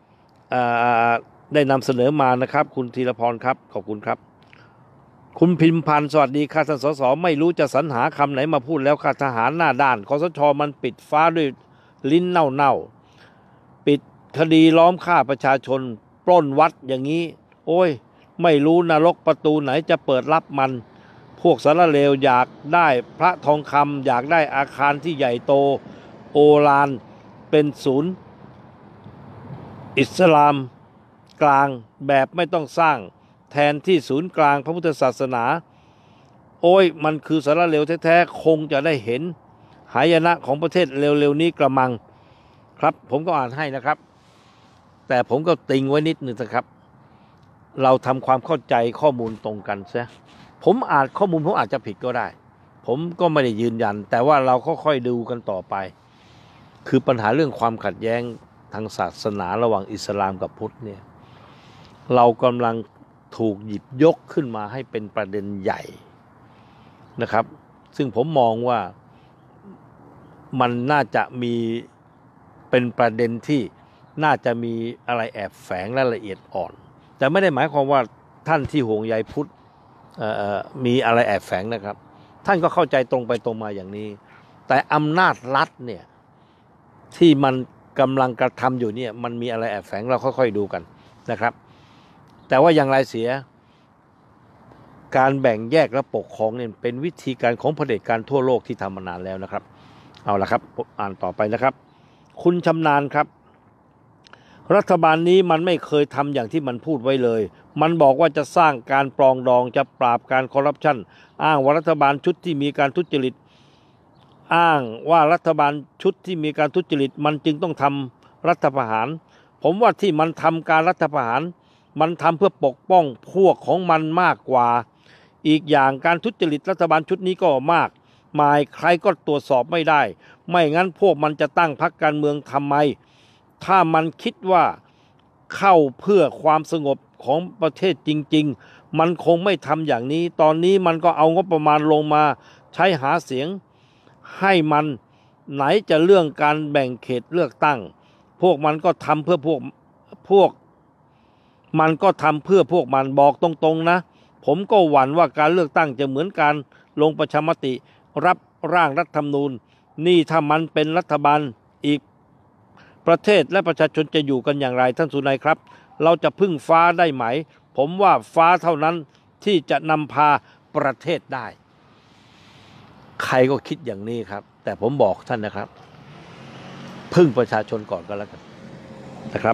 ได้นำเสนอมานะครับคุณธีรพรครับขอบคุณครับคุณพิมพันธ์สวัสดีค่ะท่านสสไม่รู้จะสรรหาคำไหนมาพูดแล้วค่ะทหารหน้าด้านคสช.มันปิดฟ้าด้วยลิ้นเน่าๆปิดคดีล้อมฆ่าประชาชนปล้นวัดอย่างนี้โอ้ยไม่รู้นรกประตูไหนจะเปิดรับมันพวกสารเลวอยากได้พระทองคำอยากได้อาคารที่ใหญ่โตโอฬารเป็นศูนย์อิสลามกลางแบบไม่ต้องสร้างแทนที่ศูนย์กลางพระพุทธศาสนาโอ้ยมันคือสารเลวแท้ๆคงจะได้เห็นหายนะของประเทศเร็วๆนี้กระมังครับผมก็อ่านให้นะครับแต่ผมก็ติงไว้นิดนึงนะครับเราทำความเข้าใจข้อมูลตรงกันซะผมอ่านข้อมูลผมอาจจะผิดก็ได้ผมก็ไม่ได้ยืนยันแต่ว่าเราค่อยๆดูกันต่อไปคือปัญหาเรื่องความขัดแย้งทางศาสนาระหว่างอิสลามกับพุทธเนี่ยเรากำลังถูกหยิบยกขึ้นมาให้เป็นประเด็นใหญ่นะครับซึ่งผมมองว่ามันน่าจะมีเป็นประเด็นที่น่าจะมีอะไรแอบแฝงและละเอียดอ่อนแต่ไม่ได้หมายความว่าท่านที่ห่วงใยพุทธมีอะไรแอบแฝงนะครับท่านก็เข้าใจตรงไปตรงมาอย่างนี้แต่อำนาจรัฐเนี่ยที่มันกำลังกระทำอยู่เนี่ยมันมีอะไรแอบแฝงเราค่อยๆดูกันนะครับแต่ว่าอย่างไรเสียการแบ่งแยกและปกครองเนี่ยเป็นวิธีการของเผด็จการทั่วโลกที่ทำมานานแล้วนะครับเอาละครับอ่านต่อไปนะครับคุณชำนาญครับรัฐบาลนี้มันไม่เคยทำอย่างที่มันพูดไว้เลยมันบอกว่าจะสร้างการปรองดองจะปราบการคอร์รัปชันอ้างว่ารัฐบาลชุดที่มีการทุจริตอ้างว่ารัฐบาลชุดที่มีการทุจริตมันจึงต้องทำรัฐประหารผมว่าที่มันทำการรัฐประหารมันทำเพื่อปกป้องพวกของมันมากกว่าอีกอย่างการทุจริตรัฐบาลชุดนี้ก็มากมายใครก็ตรวจสอบไม่ได้ไม่งั้นพวกมันจะตั้งพรรคการเมืองทำไมถ้ามันคิดว่าเข้าเพื่อความสงบของประเทศจริงๆมันคงไม่ทำอย่างนี้ตอนนี้มันก็เอางบประมาณลงมาใช้หาเสียงให้มันไหนจะเรื่องการแบ่งเขตเลือกตั้งพวกมันก็ทำเพื่อพวกมันก็ทำเพื่อพวกมันบอกตรงๆนะผมก็หวั่นว่าการเลือกตั้งจะเหมือนการลงประชามติรับร่างรัฐธรรมนูญนี่ถ้ามันเป็นรัฐบาลอีกประเทศและประชาชนจะอยู่กันอย่างไรท่านสุนัยครับเราจะพึ่งฟ้าได้ไหมผมว่าฟ้าเท่านั้นที่จะนำพาประเทศได้ใครก็คิดอย่างนี้ครับแต่ผมบอกท่านนะครับพึ่งประชาชนก่อนก็แล้วกันนะครับ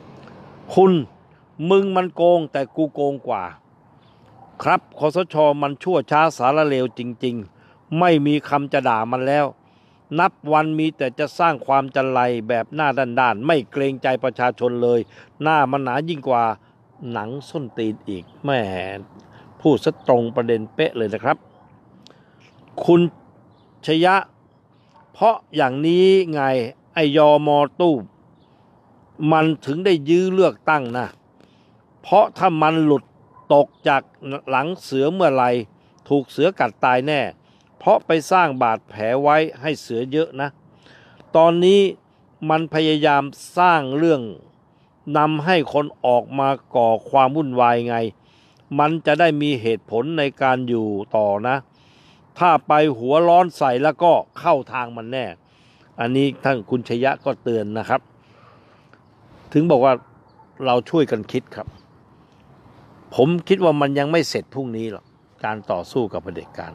มึงมันโกงแต่กูโกงกว่าครับคสช.มันชั่วช้าสารเลวจริงๆไม่มีคำจะด่ามันแล้วนับวันมีแต่จะสร้างความจันไรแบบหน้าด้านๆไม่เกรงใจประชาชนเลยหน้ามันหนายิ่งกว่าหนังส้นตีนอีกแม่พูดซะตรงประเด็นเป๊ะเลยนะครับคุณชยะเพราะอย่างนี้ไงไอยมตู้มันถึงได้ยื้อเลือกตั้งนะเพราะถ้ามันหลุดตกจากหลังเสือเมื่อไหร่ถูกเสือกัดตายแน่เพราะไปสร้างบาดแผลไว้ให้เสือเยอะนะตอนนี้มันพยายามสร้างเรื่องนำให้คนออกมาก่อความวุ่นวายไงมันจะได้มีเหตุผลในการอยู่ต่อนะถ้าไปหัวร้อนใส่แล้วก็เข้าทางมันแน่อันนี้ท่านคุณชยะก็เตือนนะครับถึงบอกว่าเราช่วยกันคิดครับผมคิดว่ามันยังไม่เสร็จพรุ่งนี้หรอกการต่อสู้กับเผด็จการ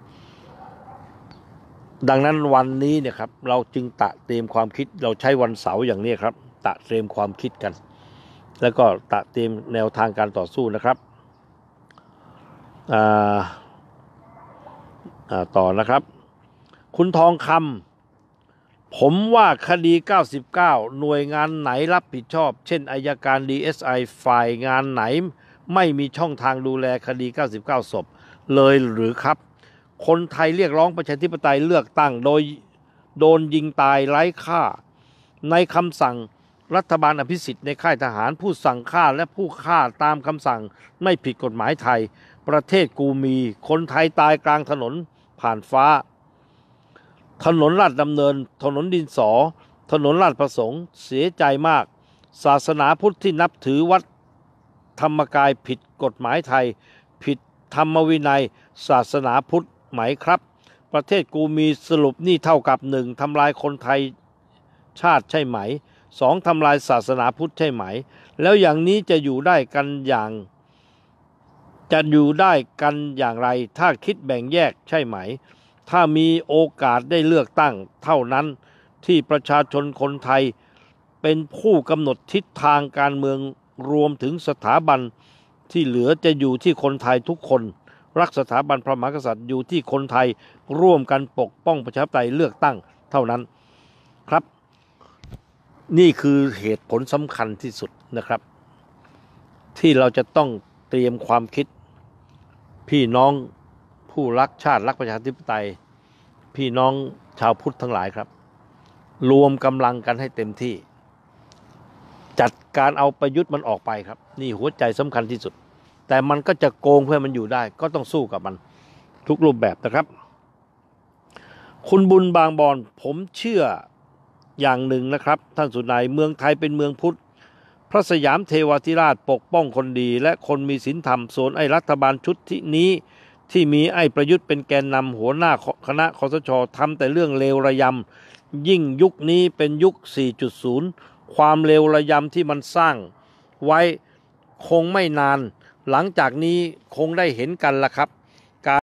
ดังนั้นวันนี้เนี่ยครับเราจึงตะเตรียมความคิดเราใช้วันเสาร์อย่างนี้ครับตะเตรียมความคิดกันแล้วก็ตะเตรียมแนวทางการต่อสู้นะครับต่อนะครับคุณทองคำผมว่าคดี99หน่วยงานไหนรับผิดชอบเช่นอัยการ DSI ฝ่ายงานไหนไม่มีช่องทางดูแลคดี99ศพเลยหรือครับคนไทยเรียกร้องประชาธิปไตยเลือกตั้งโดยโดนยิงตายไร้ค่าในคำสั่งรัฐบาลอภิสิทธิ์ในค่ายทหารผู้สั่งฆ่าและผู้ฆ่าตามคำสั่งไม่ผิดกฎหมายไทยประเทศกูมีคนไทยตายกลางถนนผ่านฟ้าถนนลาดดำเนินถนนดินสอถนนลาดประสงค์เสียใจมากศาสนาพุทธที่นับถือวัดธรรมกายผิดกฎหมายไทยผิดธรรมวินัยศาสนาพุทธไหมครับประเทศกูมีสรุปนี่เท่ากับ1ทำลายคนไทยชาติใช่ไหม2ทำลายศาสนาพุทธใช่ไหมแล้วอย่างนี้จะอยู่ได้กันอย่างไรถ้าคิดแบ่งแยกใช่ไหมถ้ามีโอกาสได้เลือกตั้งเท่านั้นที่ประชาชนคนไทยเป็นผู้กำหนดทิศทางการเมืองรวมถึงสถาบันที่เหลือจะอยู่ที่คนไทยทุกคนรักสถาบันพระมหากษัตริย์อยู่ที่คนไทยร่วมกันปกป้องประชาธิปไตยเลือกตั้งเท่านั้นครับนี่คือเหตุผลสำคัญที่สุดนะครับที่เราจะต้องเตรียมความคิดพี่น้องผู้รักชาติรักประชาธิปไตยพี่น้องชาวพุทธทั้งหลายครับรวมกำลังกันให้เต็มที่จัดการเอาประยุทธ์มันออกไปครับนี่หัวใจสำคัญที่สุดแต่มันก็จะโกงเพื่อมันอยู่ได้ก็ต้องสู้กับมันทุกรูปแบบนะครับคุณบุญบางบอนผมเชื่ออย่างหนึ่งนะครับท่านสุนัยเมืองไทยเป็นเมืองพุทธพระสยามเทวาธิราชปกป้องคนดีและคนมีศีลธรรมส่วนไอ้รัฐบาลชุดที่นี้ที่มีไอ้ประยุทธ์เป็นแกนนำหัวหน้าคณะคสช.ทำแต่เรื่องเลวระยำยิ่งยุคนี้เป็นยุค 4.0 ความเลวระยำที่มันสร้างไว้คงไม่นานหลังจากนี้คงได้เห็นกันละครับ